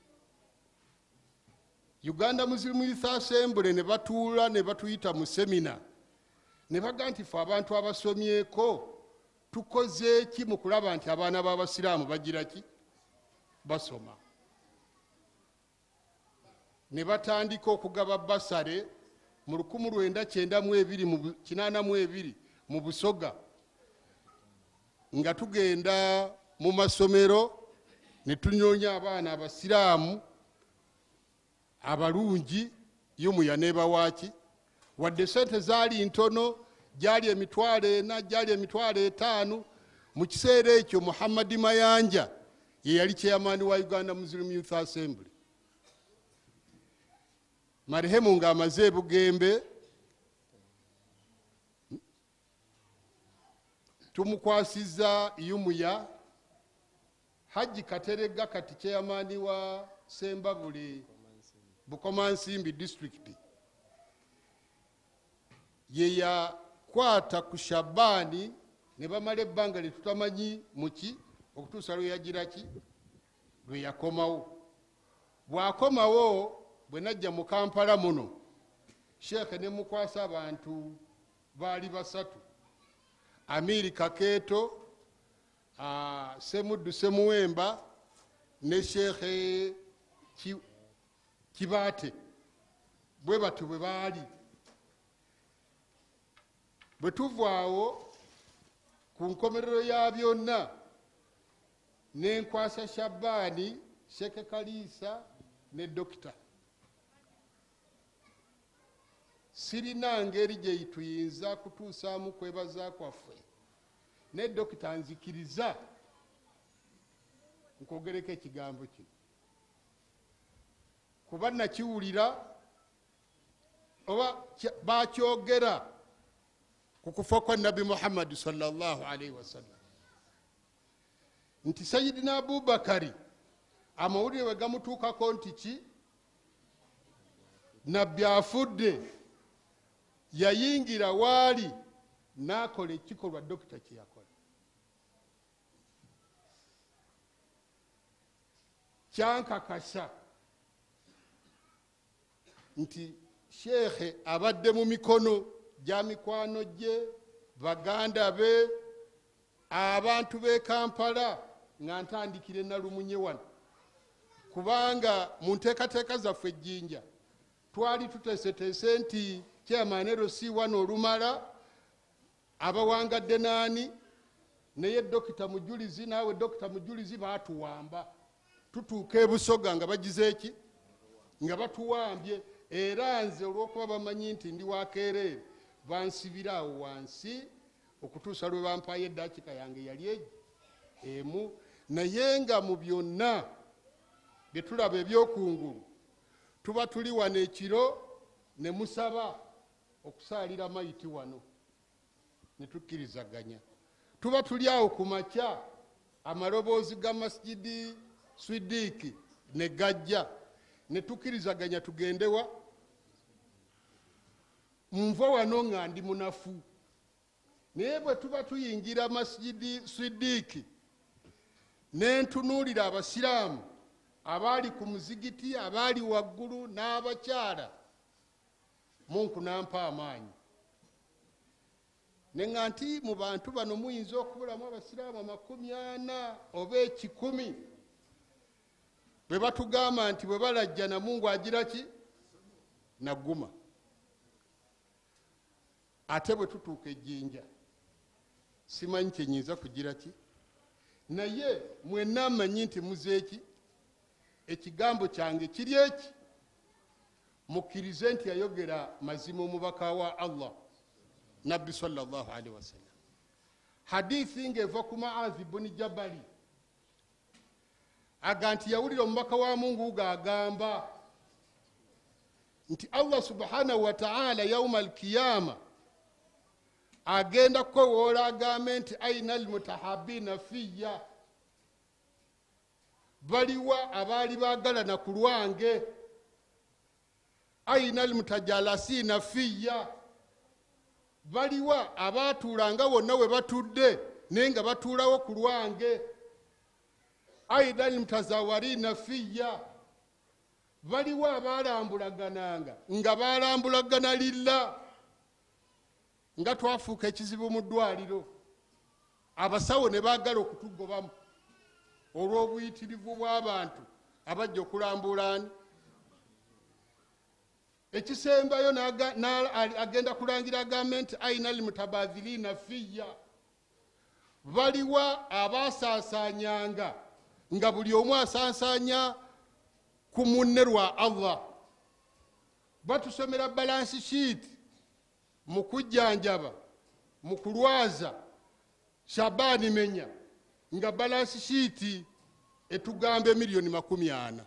[SPEAKER 4] Uganda Muslim Youth Assembly ne batuula ne batuyita mu semina ne baga nti fe abantu abasomyeko tukoze ki mu kulaba nti abaana b'abasiraamu bagira ki? Basoma. Ne batandika okugaba basale mu lukumi lwenda kyenda mu ebiri mu kinaana mu ebiri mu Busoga, nga tugenda mu masomero ne tunyoonya abaana abasiraamu abalungi. Yumuya nebawaaki wadde sente zaali ntono, gyali emitwalo ena, gyali emitwalo etaano. Mu kiseera ekyo Muhammad Mayanja ye yali chairman wa Uganda Muslim Youth Assembly. Marehemu ng'amaze e Bugembe tumukwasiza Yumuya Haji Katerega kati chairman wa Sembabule Bukomansimbi district ye yakwata ku Shabani ne bamala ebbanga lye tutamanyi muki okutuusa lwe yagira ki lwe yakomawo. Bw'akomawo bwe najja mu Kampala muno, Sheikh ne mukwasa abantu baali basatu: Amiri Kakeeto, uh, Semuddu Semuwemba ne Sheikh Ki, Kibaate. Bwe batyo bwe baali. Bwe tuvaawo ku nkomerero ya byonna ne nkwasa Shabani, Sheikh Kalisa ne Dokita. Sirina ngeri gye tuyinza kutuusaamu kwebaza kwaffe ne Dokita nzikiriza nkwogereko ekigambo kino kuba nakiwulira oba bakyogera ku kufa kwa Nabi Muhammad sallallahu alaihi wasallam nti Sayyidina Abubakari amawulire we gamutuukako nti ki nabbi afudde, yayingira waali n'akola ekikolwa Dokita kye yakola. Kyankakasa nti Sheikh abadde mu mikono gya mikwano gye, baganda be, abantu b'e Kampala, nga ntandikire Nalumunye wano, kubanga mu nteekateeka zaffe ejjinja twali tuteeseteese nti chairman L C wano olumala abawangadde naani naye dokita mujulizi naawe dokita mujulizi batuwamba tutuuka ebusoga nga bagize eki nga batuwambye era nze olwokuba bamanyi nti ndi wakeereere bansibira awo wansi okutuusa lwe bampayo eddakiika yange yali egi emu naye nga mu byonna bye tulaba ebyokungulu tuba tuli wano ekiro ne musaba okusaalira mayiti wano ne tukkirizaganya tuba tuli awo ku makya amaloboozi ga masjidi Swidiiki ne gajja ne tukkirizaganya tugendewa nva wano nga ndi munafu naye bwe tuba tuyingira masjidi Swidiiki ne ntunuulira abasiraamu abaali ku muzigiti abaali waggulu n'abakyala Mungu nampa amaanyi nenga nti mu bantu bano muyinza okubulamu abasiraamu amakumi ana oba ekikumi bwe batugamba nti bwe balajja na Mungu agira ki naguma ate bwe tutuuka ejjinja simanyi kyenyinza kugira ki naye mwenna amanyi nti muzeeki ekigambo kyange kiri eki mukkirize nti yayogera mazima omubaka wa Allah nabbi sallallahu alaihi wasallam hadithi ng'eva ku Mu'adh ibn Jabali aga nti yawulira omubaka wa Mungu g'agamba nti Allah subhanahu wa ta'ala yauma alkiyama agenda kukowoola agambe nti aina almutahabina fiya baliwa abaali baagalana ku lwange aina almutajalasina fiya baliwa abaatuulanga bonna we batudde naye nga batuulawo ku lwange aina almutazawarina fiya baliwa abaalambulagananga nga baalambulagana lilla nga twafuuka ekizibu mu ddwaliro abasawo ne baagala okutugobamu olw'obuyitirivu bw'abantu abajja okulambulaani ekisembayo agenda kulangira agambe nti aina almutabadhilina fiya baliwa abaasaasanyanga nga buli omu asaasanya ku munne lwa Allah batusomera balansi sheet mu kujjanjaba mu kulwaza Shabani menya nga balansi sheet etugambe miliyoni makumi ana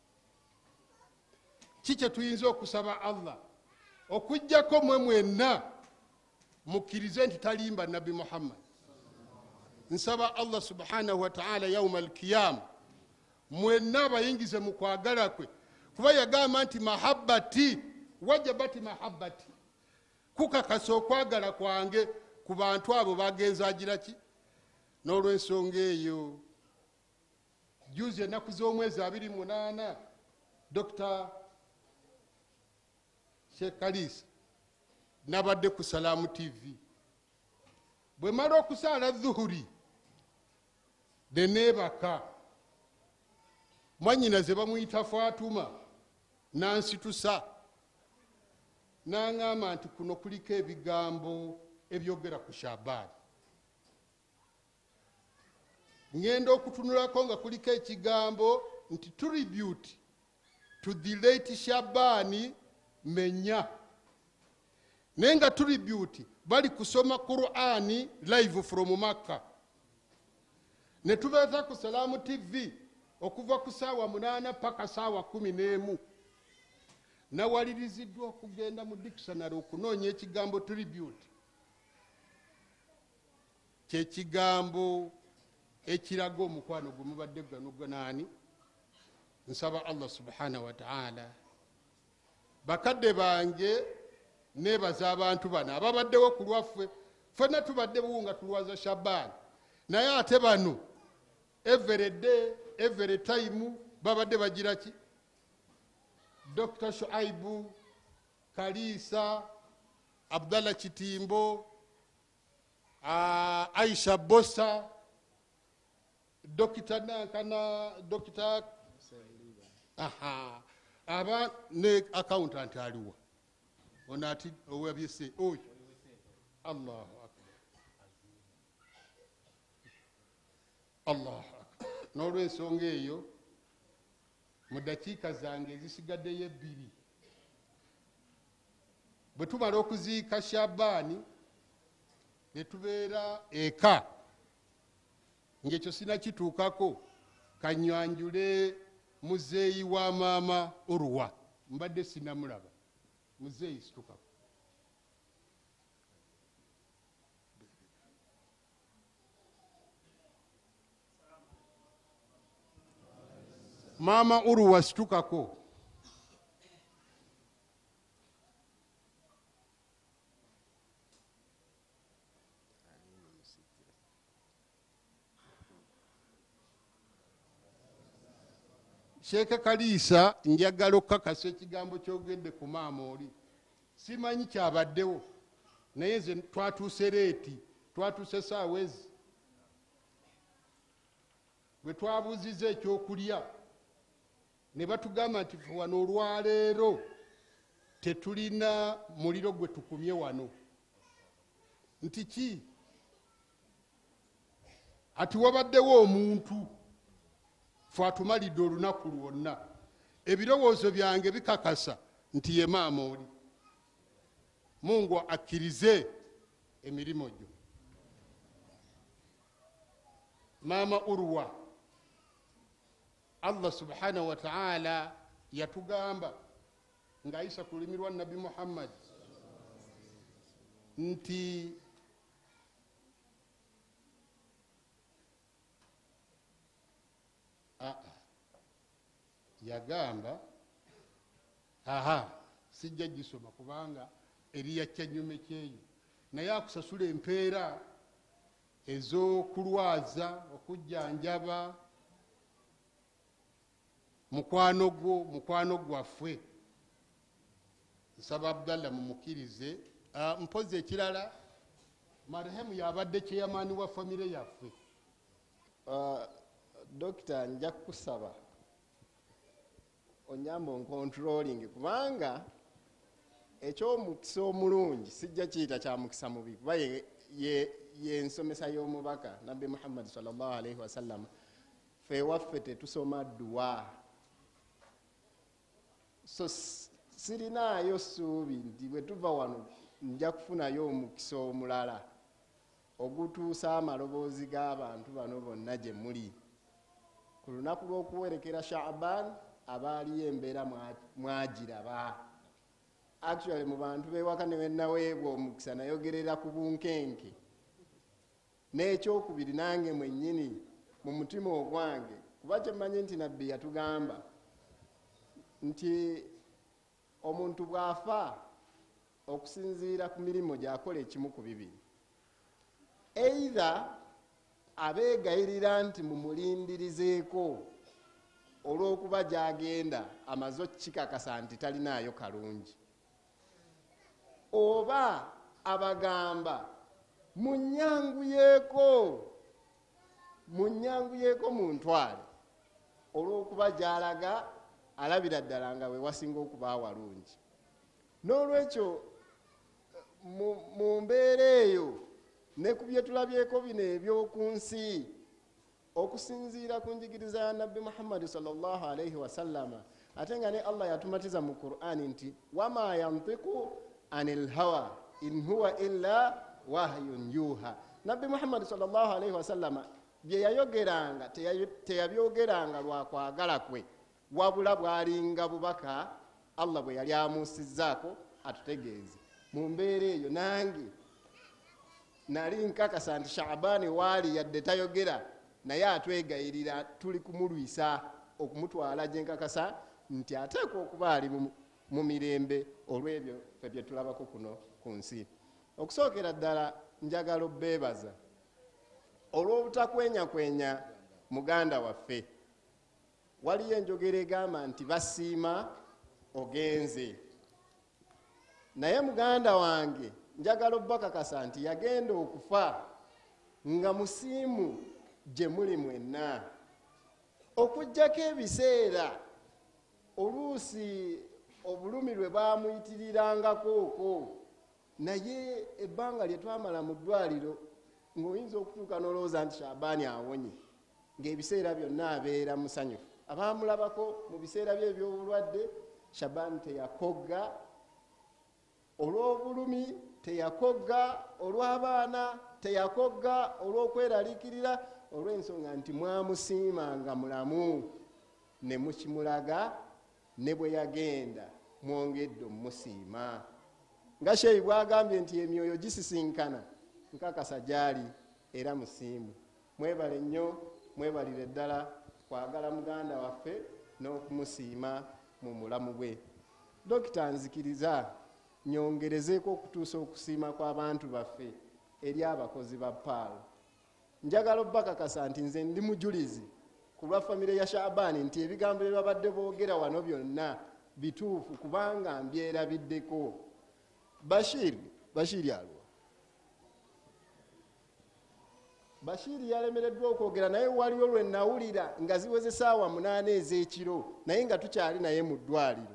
[SPEAKER 4] kike tuyinza okusaba Allah okujjako mwe mwenna mukkirize nti talimba Nabi Muhammad nsaba Allah subhanahu wa ta'ala yauma alkiyama mwenna abayingize mu kwagala kwe kuba yagamba nti mahabbati wajabati mahabbati kukakasa okwagala kwange ku bantu abo bagenza agira ki n'olw'ensonga eyo juzi ennaku z'omwezi abiri munaana Dr. Sheikh Kalisa nabadde ku Salamu T V bwe mala okusaala dhuhuri ne neebaka mwanyinaze bamuyita Fatuma nansitusa n'aŋŋamba nti kuno kuliko ebigambo ebyogera ku Shabani ngenda okutunulako nga kuliko ekigambo nti tribute to the late Shabani menya nenga tribute bali kusoma Qur'ani live from Makkah ne tubeeza ku Salamu T V okuva ku saawa munaana paka saawa kumi n'emu nawaliriziddwa okugenda mu dictionary okunoonya ekigambo tribute kyekigambo ekiraga omukwano gwe mubadde gwanuganaani nsaba Allah subhanahu wa ta'ala bakadde bange nebaza abantu bano ababaddewo ku lwaffe ffenna tubadde buwunga tulwaza Shabani naye ate bano every day every time babadde bagira ki Doctor Shuaibu Kalisa Abdallah Kitimbo uh, Aisha Bosa Dokita Nankana Dokita aha aba ne accountant aliwa onati owabyese oyo Allahu akbar allah n'olwensonga eyo mu dakiika zange ezisigaddeyo ebbiri bwe tumala okuziika Shabaani ne tubeera eka ng'ekyo sinakituukako kanywanjule muzeeyi wa maama Urwa mbadde sinamulaba muzeeyi situkako maama Urwa situkako Sheikh Kaliisa njagala okukakasa ekigambo kyogedde ku maama oli simanyi kyabaddewo naye nze twatuuse leeti twatuuse saawa ezi bwe twabuuziza ekyokulya ne batugamba nti wano olwaleero tetulina muliro gwe tukumye wano nti ki ati wabaddewo omuntu fe atumalidde olunaku lwonna ebirowoozo byange bikakasa nti ye maama oli Mungu akkirize emirimu gyo maama Urwa Allah subhanahu wa ta'ala yatugamba ng'ayisa ku lulimi lwa Nabi Muhammad nti aa yagamba aha sijja gisoma kubanga eriya kyanyume kyeyo naye akusasula empeera ez'okulwaza okujjanjaba mukwano gwo mukwano gwaffe nsaba Abdallah mumukirize mpozi ekirala marehemu yabadde kyeyamaani wa famire yaffe
[SPEAKER 6] Dokita nja kusaba onyamba oncontrolling kubanga ekyomukisa omulungi sijja kiyita kya mukisa mubi kuba yensomesa y'omubaka Nabbi Muhammad sallallahu alaihi wasallam fe waffe tetusoma dua so sirinaayo ssuubi nti bwe tuva wano nja kufunayo omukisa omulala ogutuusa amaloboozi g'abantu bano bonna gye muli ku lunaku lw'okuwerekera Shaaban abaaliyo embeera mwagiraba actually mu bantu bewaka ne wennaweebwa omukisa nayogerera ku bunkenke n'ekyokubiri nange mwennyini mu mutima ogwange kuba kyemmanyi nti nabbi yatugamba nti omuntu bw'afa okusinziira ku mirimu gy'akola ekimu ku bibiri either abeegayirira nti mumulindirizeeko olw'okuba gy'agenda amaze okikakasa nti talinaayo kalungi oba abagamba munnyanguyeeko munnyanguyeeko mu ntwale olw'okuba gy'alaga alabira ddala nga we wasinga okuba awalungi n'olwekyo mu mbeera eyo ne ku bye tulabyeko bino eby'oku nsi okusinziira ku njigiriza ya Nabbi Muhammad sallallahu alaihi wasallama ate nga ne Allah yatumatiza mu Qur'ani nti wama yantiqu anil hawa in huwa illa wahyun yuha. Nabbi Muhammad sallallahu alaihi wasallama bye yayogeranga teyabyogeranga lwa kwagala kwe wabula bwalinga bubaka Allah bwe yali amuusizzaako atutegeeze. Mu mbeera eyo nange nali nkakasa nti Shaabani waali yadde tayogera naye atwegayirira tuli kumulwisa okumutwala gye nkakasa nti ateekwa okuba ali mu mirembe olw'ebyo ffe bye tulabako kuno ku nsi. Okusookera ddala njagala obbeebaza olw'obutakwenyakwenya muganda waffe. Waliyo enjogera egamba nti basiima ogenze, naye muganda wange njagala obbakakasa nti yagenda okufa nga musiimu gye muli mwenna. Okuggyako ebiseera oluusi obulumi lwe bamuyitirirangako okwo, naye ebbanga lye twamala mu ddwaliro ng'oyinza okutuuka n'olowooza nti Shaabani awonye. ng'ebiseera byonna abeera musanyufu. Abamulabako mu biseera bye ebyobulwadde, Shaban teyakogga olw'obulumi, teyakogga olw'abaana, teyakogga olw'okweraliikirira, olw'ensonga nti mwamusiimanga mulamu ne mukimulaga, ne bwe yagenda mwongedde omusiima. Nga Sheyi bwagambye nti emyoyo gisisinkana, nkakasa gyali era musiimu. Mwebale nnyo, mwebalire ddala kwagala muganda waffe n'okumusiima mu mulamu bwe. Dokita, nzikiriza nyongerezeeko okutuusa okusiima kw'abantu baffe eri abakozi ba paalo. Njagala obbakakasa nti nze ndi mujulizi ku lwa famire ya Shaban nti ebigambo bye babadde boogera wano byonna bituufu kubanga mbyerabiddeko. Bashir, Bashir alwa. Bashir yalemereddwa okwogera, naye waliwo lwe nawulira nga ziweze saawa munaana ez'ekiro, naye nga tukyali naye mu ddwaliro.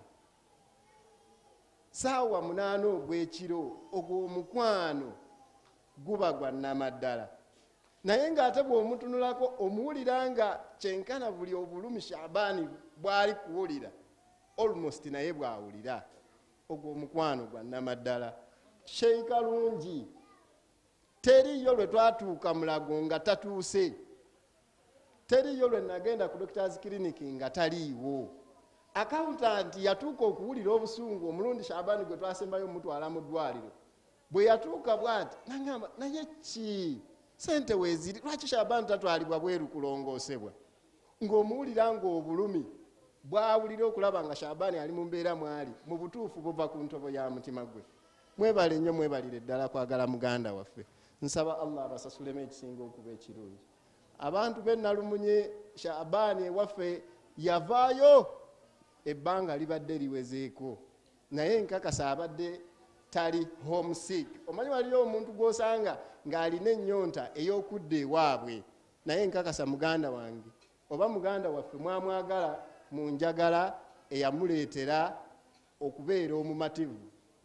[SPEAKER 6] Saawa munaana ogw'ekiro, ogw'omukwano guba gwa nnamaddala. Naye ng'ate bw'omutunulako omuwulira nga kyenkana buli obulumi Shaban bw'ali kuwulira, almost naye bw'awulira. Ogw'omukwano gwa nnamaddala. Sheyi Kalungi, teriyo lwe twatuuka Mulago nga tatuuse, teriyo lwe nagenda ku Doctors Clinic nga taliiwo. Accountant yatuuka okuwulira obusungu omulundi Shaban gwe twasembayo mutwala mu ddwaliro. Bwe yatuuka bw'ati nangamba, naye ki sente weeziri, lwaki Shaban tatwalibwa bweru kulongoosebwa? Ng'omuwulira ng'obulumi bwawulira okulaba nga Shaban ali mu mbeera mwali, mu butuufu buva ku ntobo ya mutima gwe. Mwebale nnyo, mwebalire ddala kwagala muganda waffe. Nsaba Allah abasasulemu ekisinga okuba ekirungi. Abantu be nalumunye Shaban ewaffe yavaayo ebbanga libadde liwezeeko, naye nkakasa abadde tali homesick. Omanyi waliyo omuntu gw'osanga ng'alina ennyonta ey'okudda ewaabwe, naye nkakasa muganda wange oba muganda waffe mwamwagala mu njagala eyamuleetera okubeera omumativu,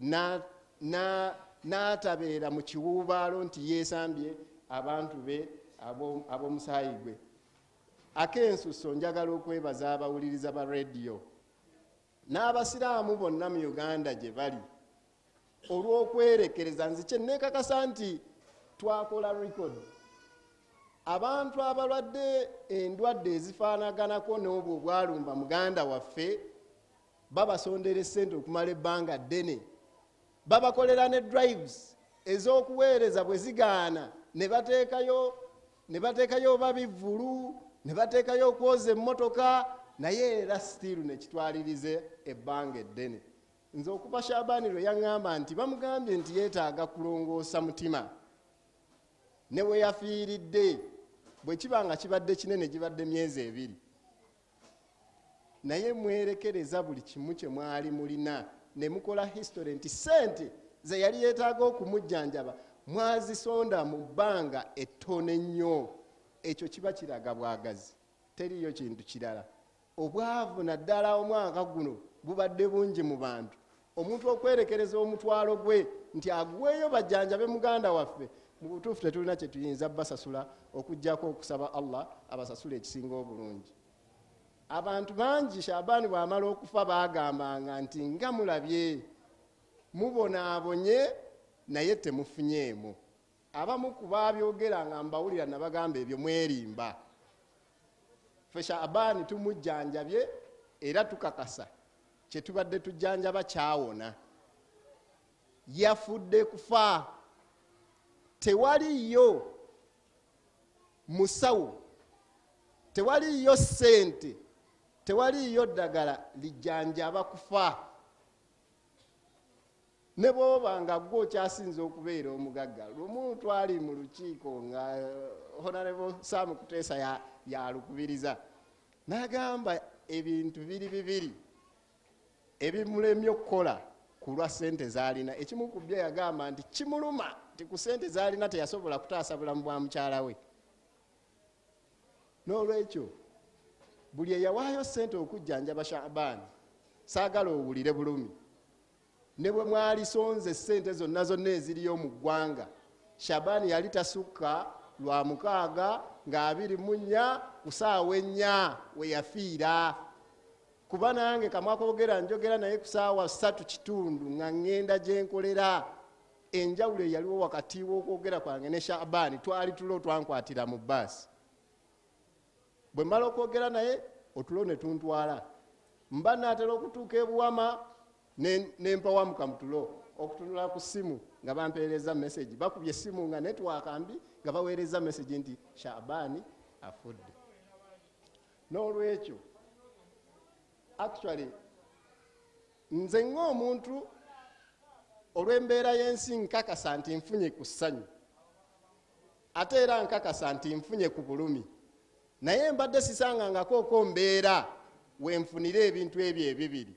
[SPEAKER 6] n'atabeera mu kiwuubaalo nti yeesambye abantu be ab'omusaayi gwe. Akensuso njagala okwebaza abawuliriza ba rediyo n'abasiraamu bonna mu Uganda gye bali olw'okwerekereza. Nze kye neekakasa nti twakola record. Abantu abalwadde endwadde ezifaanaganako n'obwo obwalumba muganda waffe babasondera essente okumala ebbanga ddene, babakolera ne drives ez'okuweereza bwe zigaana ne bateekayo ne bateekayo babivvulu, ne bateekayo okwoza emmotoka, naye era still ne kitwalirize ebbanga eddene. Nze okuva Shaban lwe yaŋŋamba nti bamugambye nti yeetaaga kulongoosa mutima, ne we yafiiridde bwe kiba nga kibadde kinene gibadde myezi ebiri, naye mwerekereza buli kimu kye mwali mulina ne mukola history nti sente ze yali yeetaaga okumujjanjaba mwazisonda mu bbanga ettono ennyo. Ekyo kiba kiraga bwagazi, teriyo kintu kirala. Obwavu naddala omwaka guno bubadde bungi mu bantu. Omuntu okwerekereza omutwalo gwe nti aguweeyo bajjanjabe muganda waffe, mu butuufu tetulina kye tuyinza basasula okuggyako okusaba Allah abasasula ekisinga obulungi. Abantu bangi Shaban bw'amala okufa baagambanga nti nga mulabye mubonaabonye naye temufunyeemu. Abamu ku baabyogera nga mbawulira nabagamba ebyo mwerimba. Ffe Shaban tumujjanjabye era tukakasa kye tubadde tujjanjaba kyawona. Yafudde kufa. Tewaliyo musawo, tewaliyo ssente, tewaliyo ddagala lijjanjaba kufa. Ne bw'oba nga gwe okyasinza okubeera omugagga. Lumu twali mu lukiiko nga Honorable Sam Kuteesa yalukubiriza, n'agamba ebintu biri bibiri ebimulemye okukola ku lwa ssente z'alina. Ekimu ku byo yagamba nti kimuluma nti ku ssente z'alina teyasobola kutaasa bulamu bwa mukyala we. N'olwekyo buli eyawaayo ssente okujjanjaba Shaban, saagala owulire bulumi, ne bwe mwalisonze ssente zonna zonna eziriyo mu ggwanga, Shaban yali tasukka lwa mukaaga nga abiri mu nnya ku ssaawa ennya we yafiira. Kuba nange kamwakoogera njogera naye ku ssaawa ssatu kitundu nga ŋŋenda gye nkolera. Enjawulo eyaliwo wakati w'okwogera kwange ne Shaaban twali tulo twankwatira mu bbaasi. Bwe mmala okwogera naye otulo ne tuntwala. Mba naatera okutuuka ebuwama ne mpawamuka mu tulo okutunula ku ssimu nga bampeereza message. Bakubye essimu nga network mbi nga baweereza message nti Shaaban afudde. N'olwekyo actually nze ng'omuntu olw'embeera y'ensi nkakasa nti nfunye ku ssanyu ate era nkakasa nti nfunye ku bulumi, naye mbadde sisangangako mbeera wenfunira ebintu ebyo ebibiri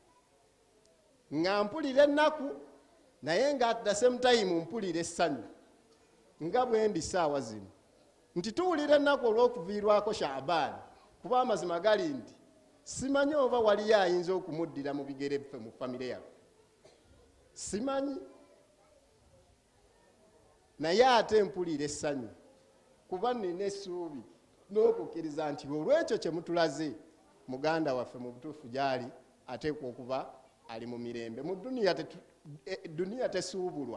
[SPEAKER 6] nga mpulira ennaku naye nga at the same time mpulira essanyu nga bwe ndi ssaawa zino nti tuwulira ennaku olw'okuviirwako Shaaban kuba amazima gali nti simanyi oba waliyo ayinza okumuddira mu bigere ffe mu famire yaffe, simanyi, naye ate mpulira essanyu kuba nina essuubi n'okukkiriza nti olw'ekyo kye mutulaze muganda waffe mu butuufu gyali ateekwa okuba ali mu mirembe. Mu duniya duniya tesuubulwa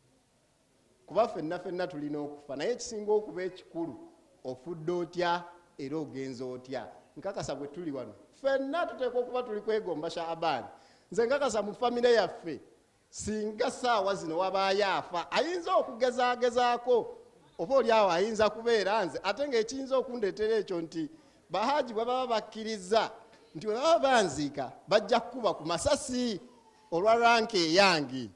[SPEAKER 6] kuba ffenna ffenna tulina okufa, naye ekisinga okuba ekikulu ofudde otya era ogenza otya. Nkakasa bwe tuli wano ffenna tuteekwa okuba tuli kwegomba Shaaban. Nze nkakasa mu famire yaffe singa ssaawa zino wabaayo afa ayinza okugezaagezaako oba oli awo ayinza kubeera nze, ate ng'ekiyinza okundeetera ekyo nti bahaji bwe baba bakkiriza nti bwe baba banziika bajja kukuba ku masasi olwa ranka eyange.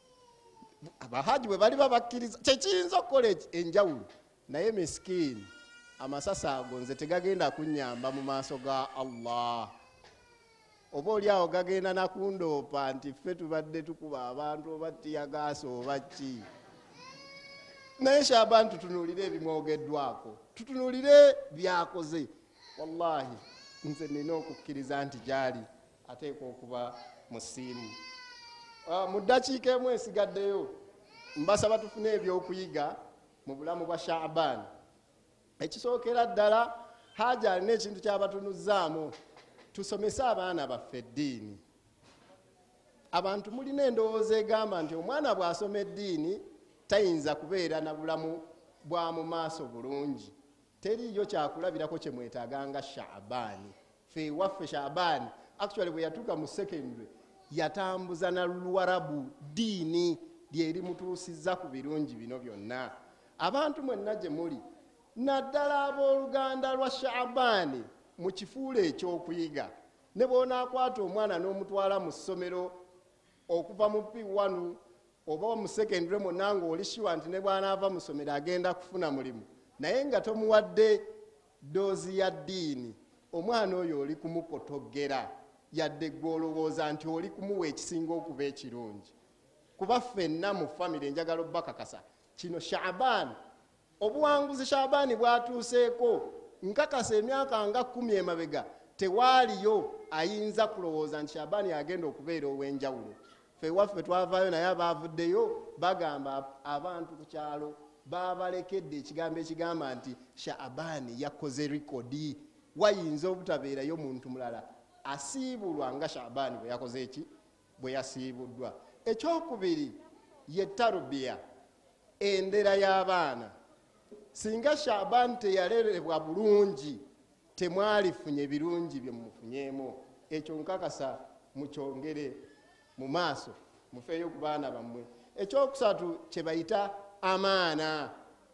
[SPEAKER 6] Abahaji bwe bali babakkiriza kyekiyinza okukola enjawulo, naye miskiini amasasi ago nze tegagenda kunnyamba mu maaso ga Allah. Oba oli awo gagenda nakundoopa nti ffe tubadde tukuba abantu oba tiyagaasa oba ki. Naye Shaaban tutunuulire ebimwogeddwako, tutunuulire byakoze. Wallahi nze nina okukkiriza nti gyali ateekwa okuba musiimu. Mu ddakiika emu esigaddeyo mbasaba tufune ebyokuyiga mu bulamu bwa Shaaban. Ekisookera ddala haja alina ekintu ky'abatunuzzaamu, tusomese abaana baffe eddiini. Abantu mulina endowooza egamba nti omwana bw'asoma eddiini tayinza kubeera na bulamu bwa mu maaso bulungi. Teriyo kyakulabirako kye mwetaaganga Shaaban. Ffe waffe Shaaban actually bwe yatuuka mu secondary yatambuza na Luwarabu ddiini lyeri mutuusizza ku birungi bino byonna. Abantu mwenna gye muli naddala abooluganda lwa Shaaban mukifuula ekyokuyiga. Ne bw'onaakwata omwana n'omutwala mu ssomero okuva mu P one oba mu secondary mwonna ng'oli sure nti ne bw'anaava mu ssomero agenda kufuna mulimu, naye nga tomuwadde doozi ya ddiini, omwana oyo oli kumukotogera yadde gw'olowooza nti oli kumuwa ekisinga okuba ekirungi. Kuba ffenna mu famire njagala obbakakasa kino Shaaban, obuwanguzi Shaaban bwatuuseeko nkakasa emyaka nga kkumi emabega tewaaliyo ayinza kulowooza nti Shaaban agenda okubeera ow'enjawulo. Ffe waffe twavaayo naye abaavuddeyo bagamba abantu ku kyalo babalekedde ekigambo ekigamba nti Shaaban yakoze rikodi. Wayinza obutabeerayo muntu mulala asiibulwa nga Shaaban bwe yakoze eki bwe yasiibuddwa. Ekyokubiri ye tarubiya, endera y'abaana. Singa Shaaban teyalerebwa bulungi temwalifunye birungi bye mumufunyeemu. Ekyo nkakasa mukyongere mu maaso mufeeyo ku baana bammwe. Ekyokusatu kye bayita amaana.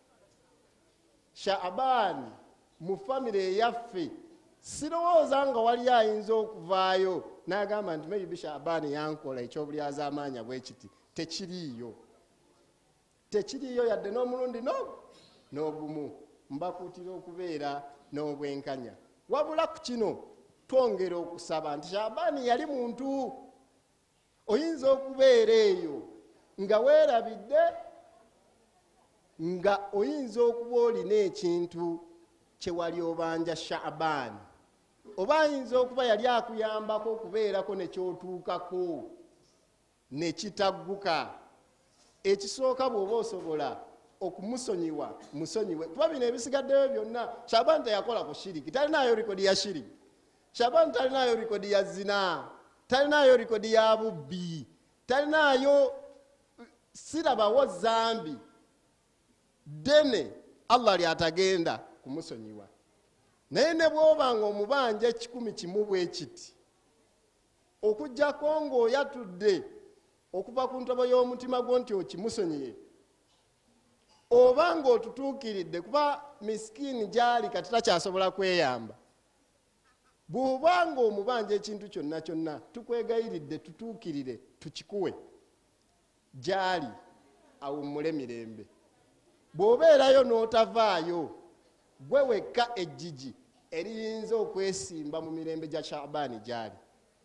[SPEAKER 6] Shaaban mu famire eyaffe sirowooza nga wali ayinza okuvaayo n'agamba nti maybe Shaaban yankola ekyobulyaza amaanya bwe kiti. Tekiriiyo, tekiriiyo yadde n'omulundi n'ogumu. Mbakuutira okubeera n'obwenkanya. Wabula ku kino twongera okusaba nti Shaaban yali muntu. Oyinza okubeera eyo nga weerabidde, nga oyinza okuba olina ekintu kye wali obanja Shaaban, oba ayinza okuba yali akuyambako okubeerako ne kyotuukako ne kitagguka. Ekisooka bw'oba osobola okumusonyiwa musonyiwe kuba bino ebisigaddeyo byonna Shaban teyakola ku shiriki, talinayo rikodi ya shiriki. Shaban talinayo rikodi ya zina, talinayo rikodi ya bubbi, talinayo sirabawo zambi dene Allah lyatagenda kumusonyiwa. Naye ne bw'obanga omubanja ekikumi kimu bwe kiti okujjako ng'oyatudde okuva ku ntobo y'omutima gwo nti okimusonyiye oba ng'otutuukiridde kuba miskini gyali kati takyasobola kweyamba, bw'obanga omubanja ekintu kyonna kyonna tukwegayiridde tutuukirire tukikuwe gyali awummule mirembe. Bw'obeerayo n'otavaayo gwe wekka ejjiji eriyinza okwesimba mu mirembe gya Shaabani gyali.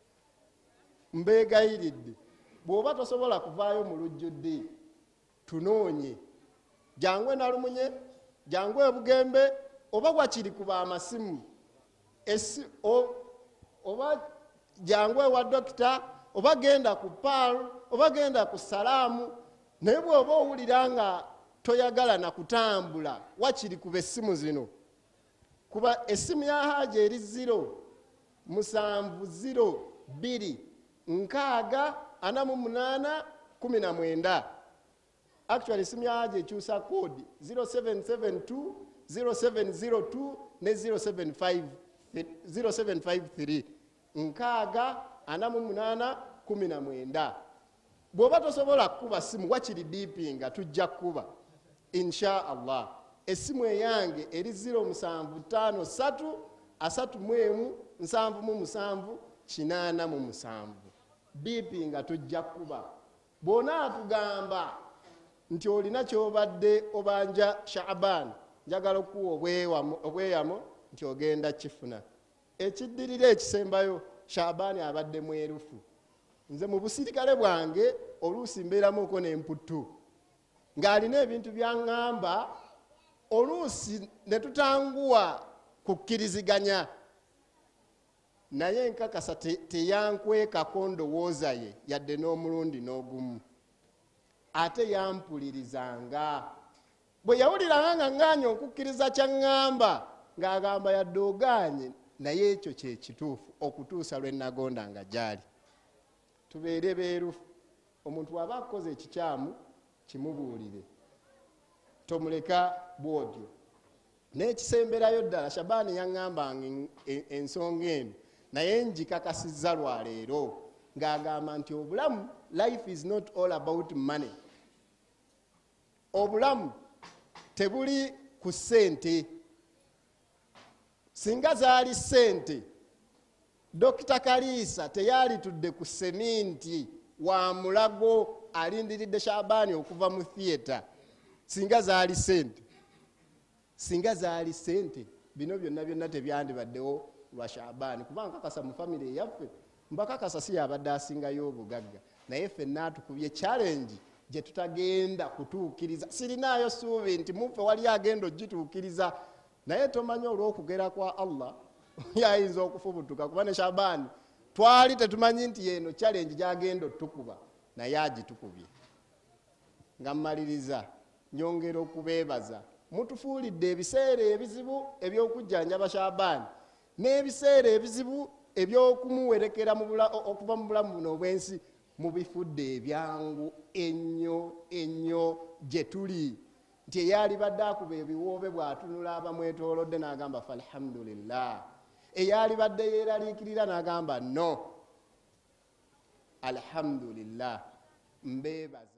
[SPEAKER 6] Mbeegayiridde bw'oba tosobola kuvaayo mu lujjudde tunoonye jangwe nalumunye jangwe ebugembe oba gwakiri kuba amasimu esi o, oba jangwe wa dokita oba genda ku paal oba genda ku salaamu. Naye bw'oba owulira nga toyagala na kutambula wakiri kuba essimu zino, kuba essimu ya haja eri ziro musanvu ziro biri nkaaga ana mu munaana kumi na mwenda. Actually essimu ya haja ekyusa kodi zero seven seven two zero seven zero two ne zero seven five three nkaaga ana mu munaana kumi na mwenda. Bw'oba tosobola kuba simu wakiri bipi nga tujja kuba insha Allah. Essimu eyange eri zero musanvu tano satu asatu mwemu nsanvu mu musanvu kinaana mu musanvu bipi nga tujja kuba. Bw'ona atugamba nti olina kyobadde obanja Shaaban njagala okuwa obweyamo nti ogenda kifuna. Ekiddirira ekisembayo Shaaban abadde mwerufu. Nze mu busirikale bwange oluusi mbeeramu okwo n'emputtu ng'alina ebintu byaŋŋamba oluusi ne tutanguwa kukkiriziganya, naye nkakasa teyankwekako ndowooza ye yadde n'omulundi n'ogumu. Ate yampulirizanga bwe yawuliranga nga ŋŋaanya okukkiriza kyaŋŋamba ng'agamba yadde ogaanye, naye ekyo kye kituufu okutuusa lwe nagonda nga gyali. Tubeere beerufu. Omuntu waba akoze ekikyamu kimubuulire, tomuleka bw'otyo. N'ekisemberayo ddala Shaban yaŋŋambanga ensonga eno naye njikakasizza lwaleero ng'agamba nti obulamu, life is not all about money. Obulamu tebuli ku ssente. Singa zaali ssente Dokita Kaliisa teyalitudde ku seminti wa mulago alindiridde Shaabani okuva mu theatre. Singa zaali ssente singa zaali ssente bino byonna byonna tebyandibaddewo lwa Shaabani, kuba nkakasa mu famire yaffe mbakakasa si yabadde asingayo obugagga, naye ffenna atukubye challenge gye tutagenda kutuukiriza. Sirinaayo ssuubi nti muffe wali agenda ogituukiriza, naye tomanyi olw'okugera kwa Allah yayinza okufubutuka, kuba ne Shaabani twali tetumanyi nti yeeno challenge gyagenda otukuba, naye agitukubye. Nga mmaliriza nyongera okubeebaza, mutufuulidde ebiseera ebizibu eby'okujjanjaba Shaabani n'ebiseera ebizibu eby'okumuwerekera okuva mu bulamu buno obw'ensi mubifudde ebyangu ennyo ennyo gye tuli, nti eyalibadde akuba ebiwoobe bw'atunula abamwetoolodde n'agamba falhamdulillah, eyalibadde yeeraliikirira n'agamba no alhamdulillah. Mbeebaza.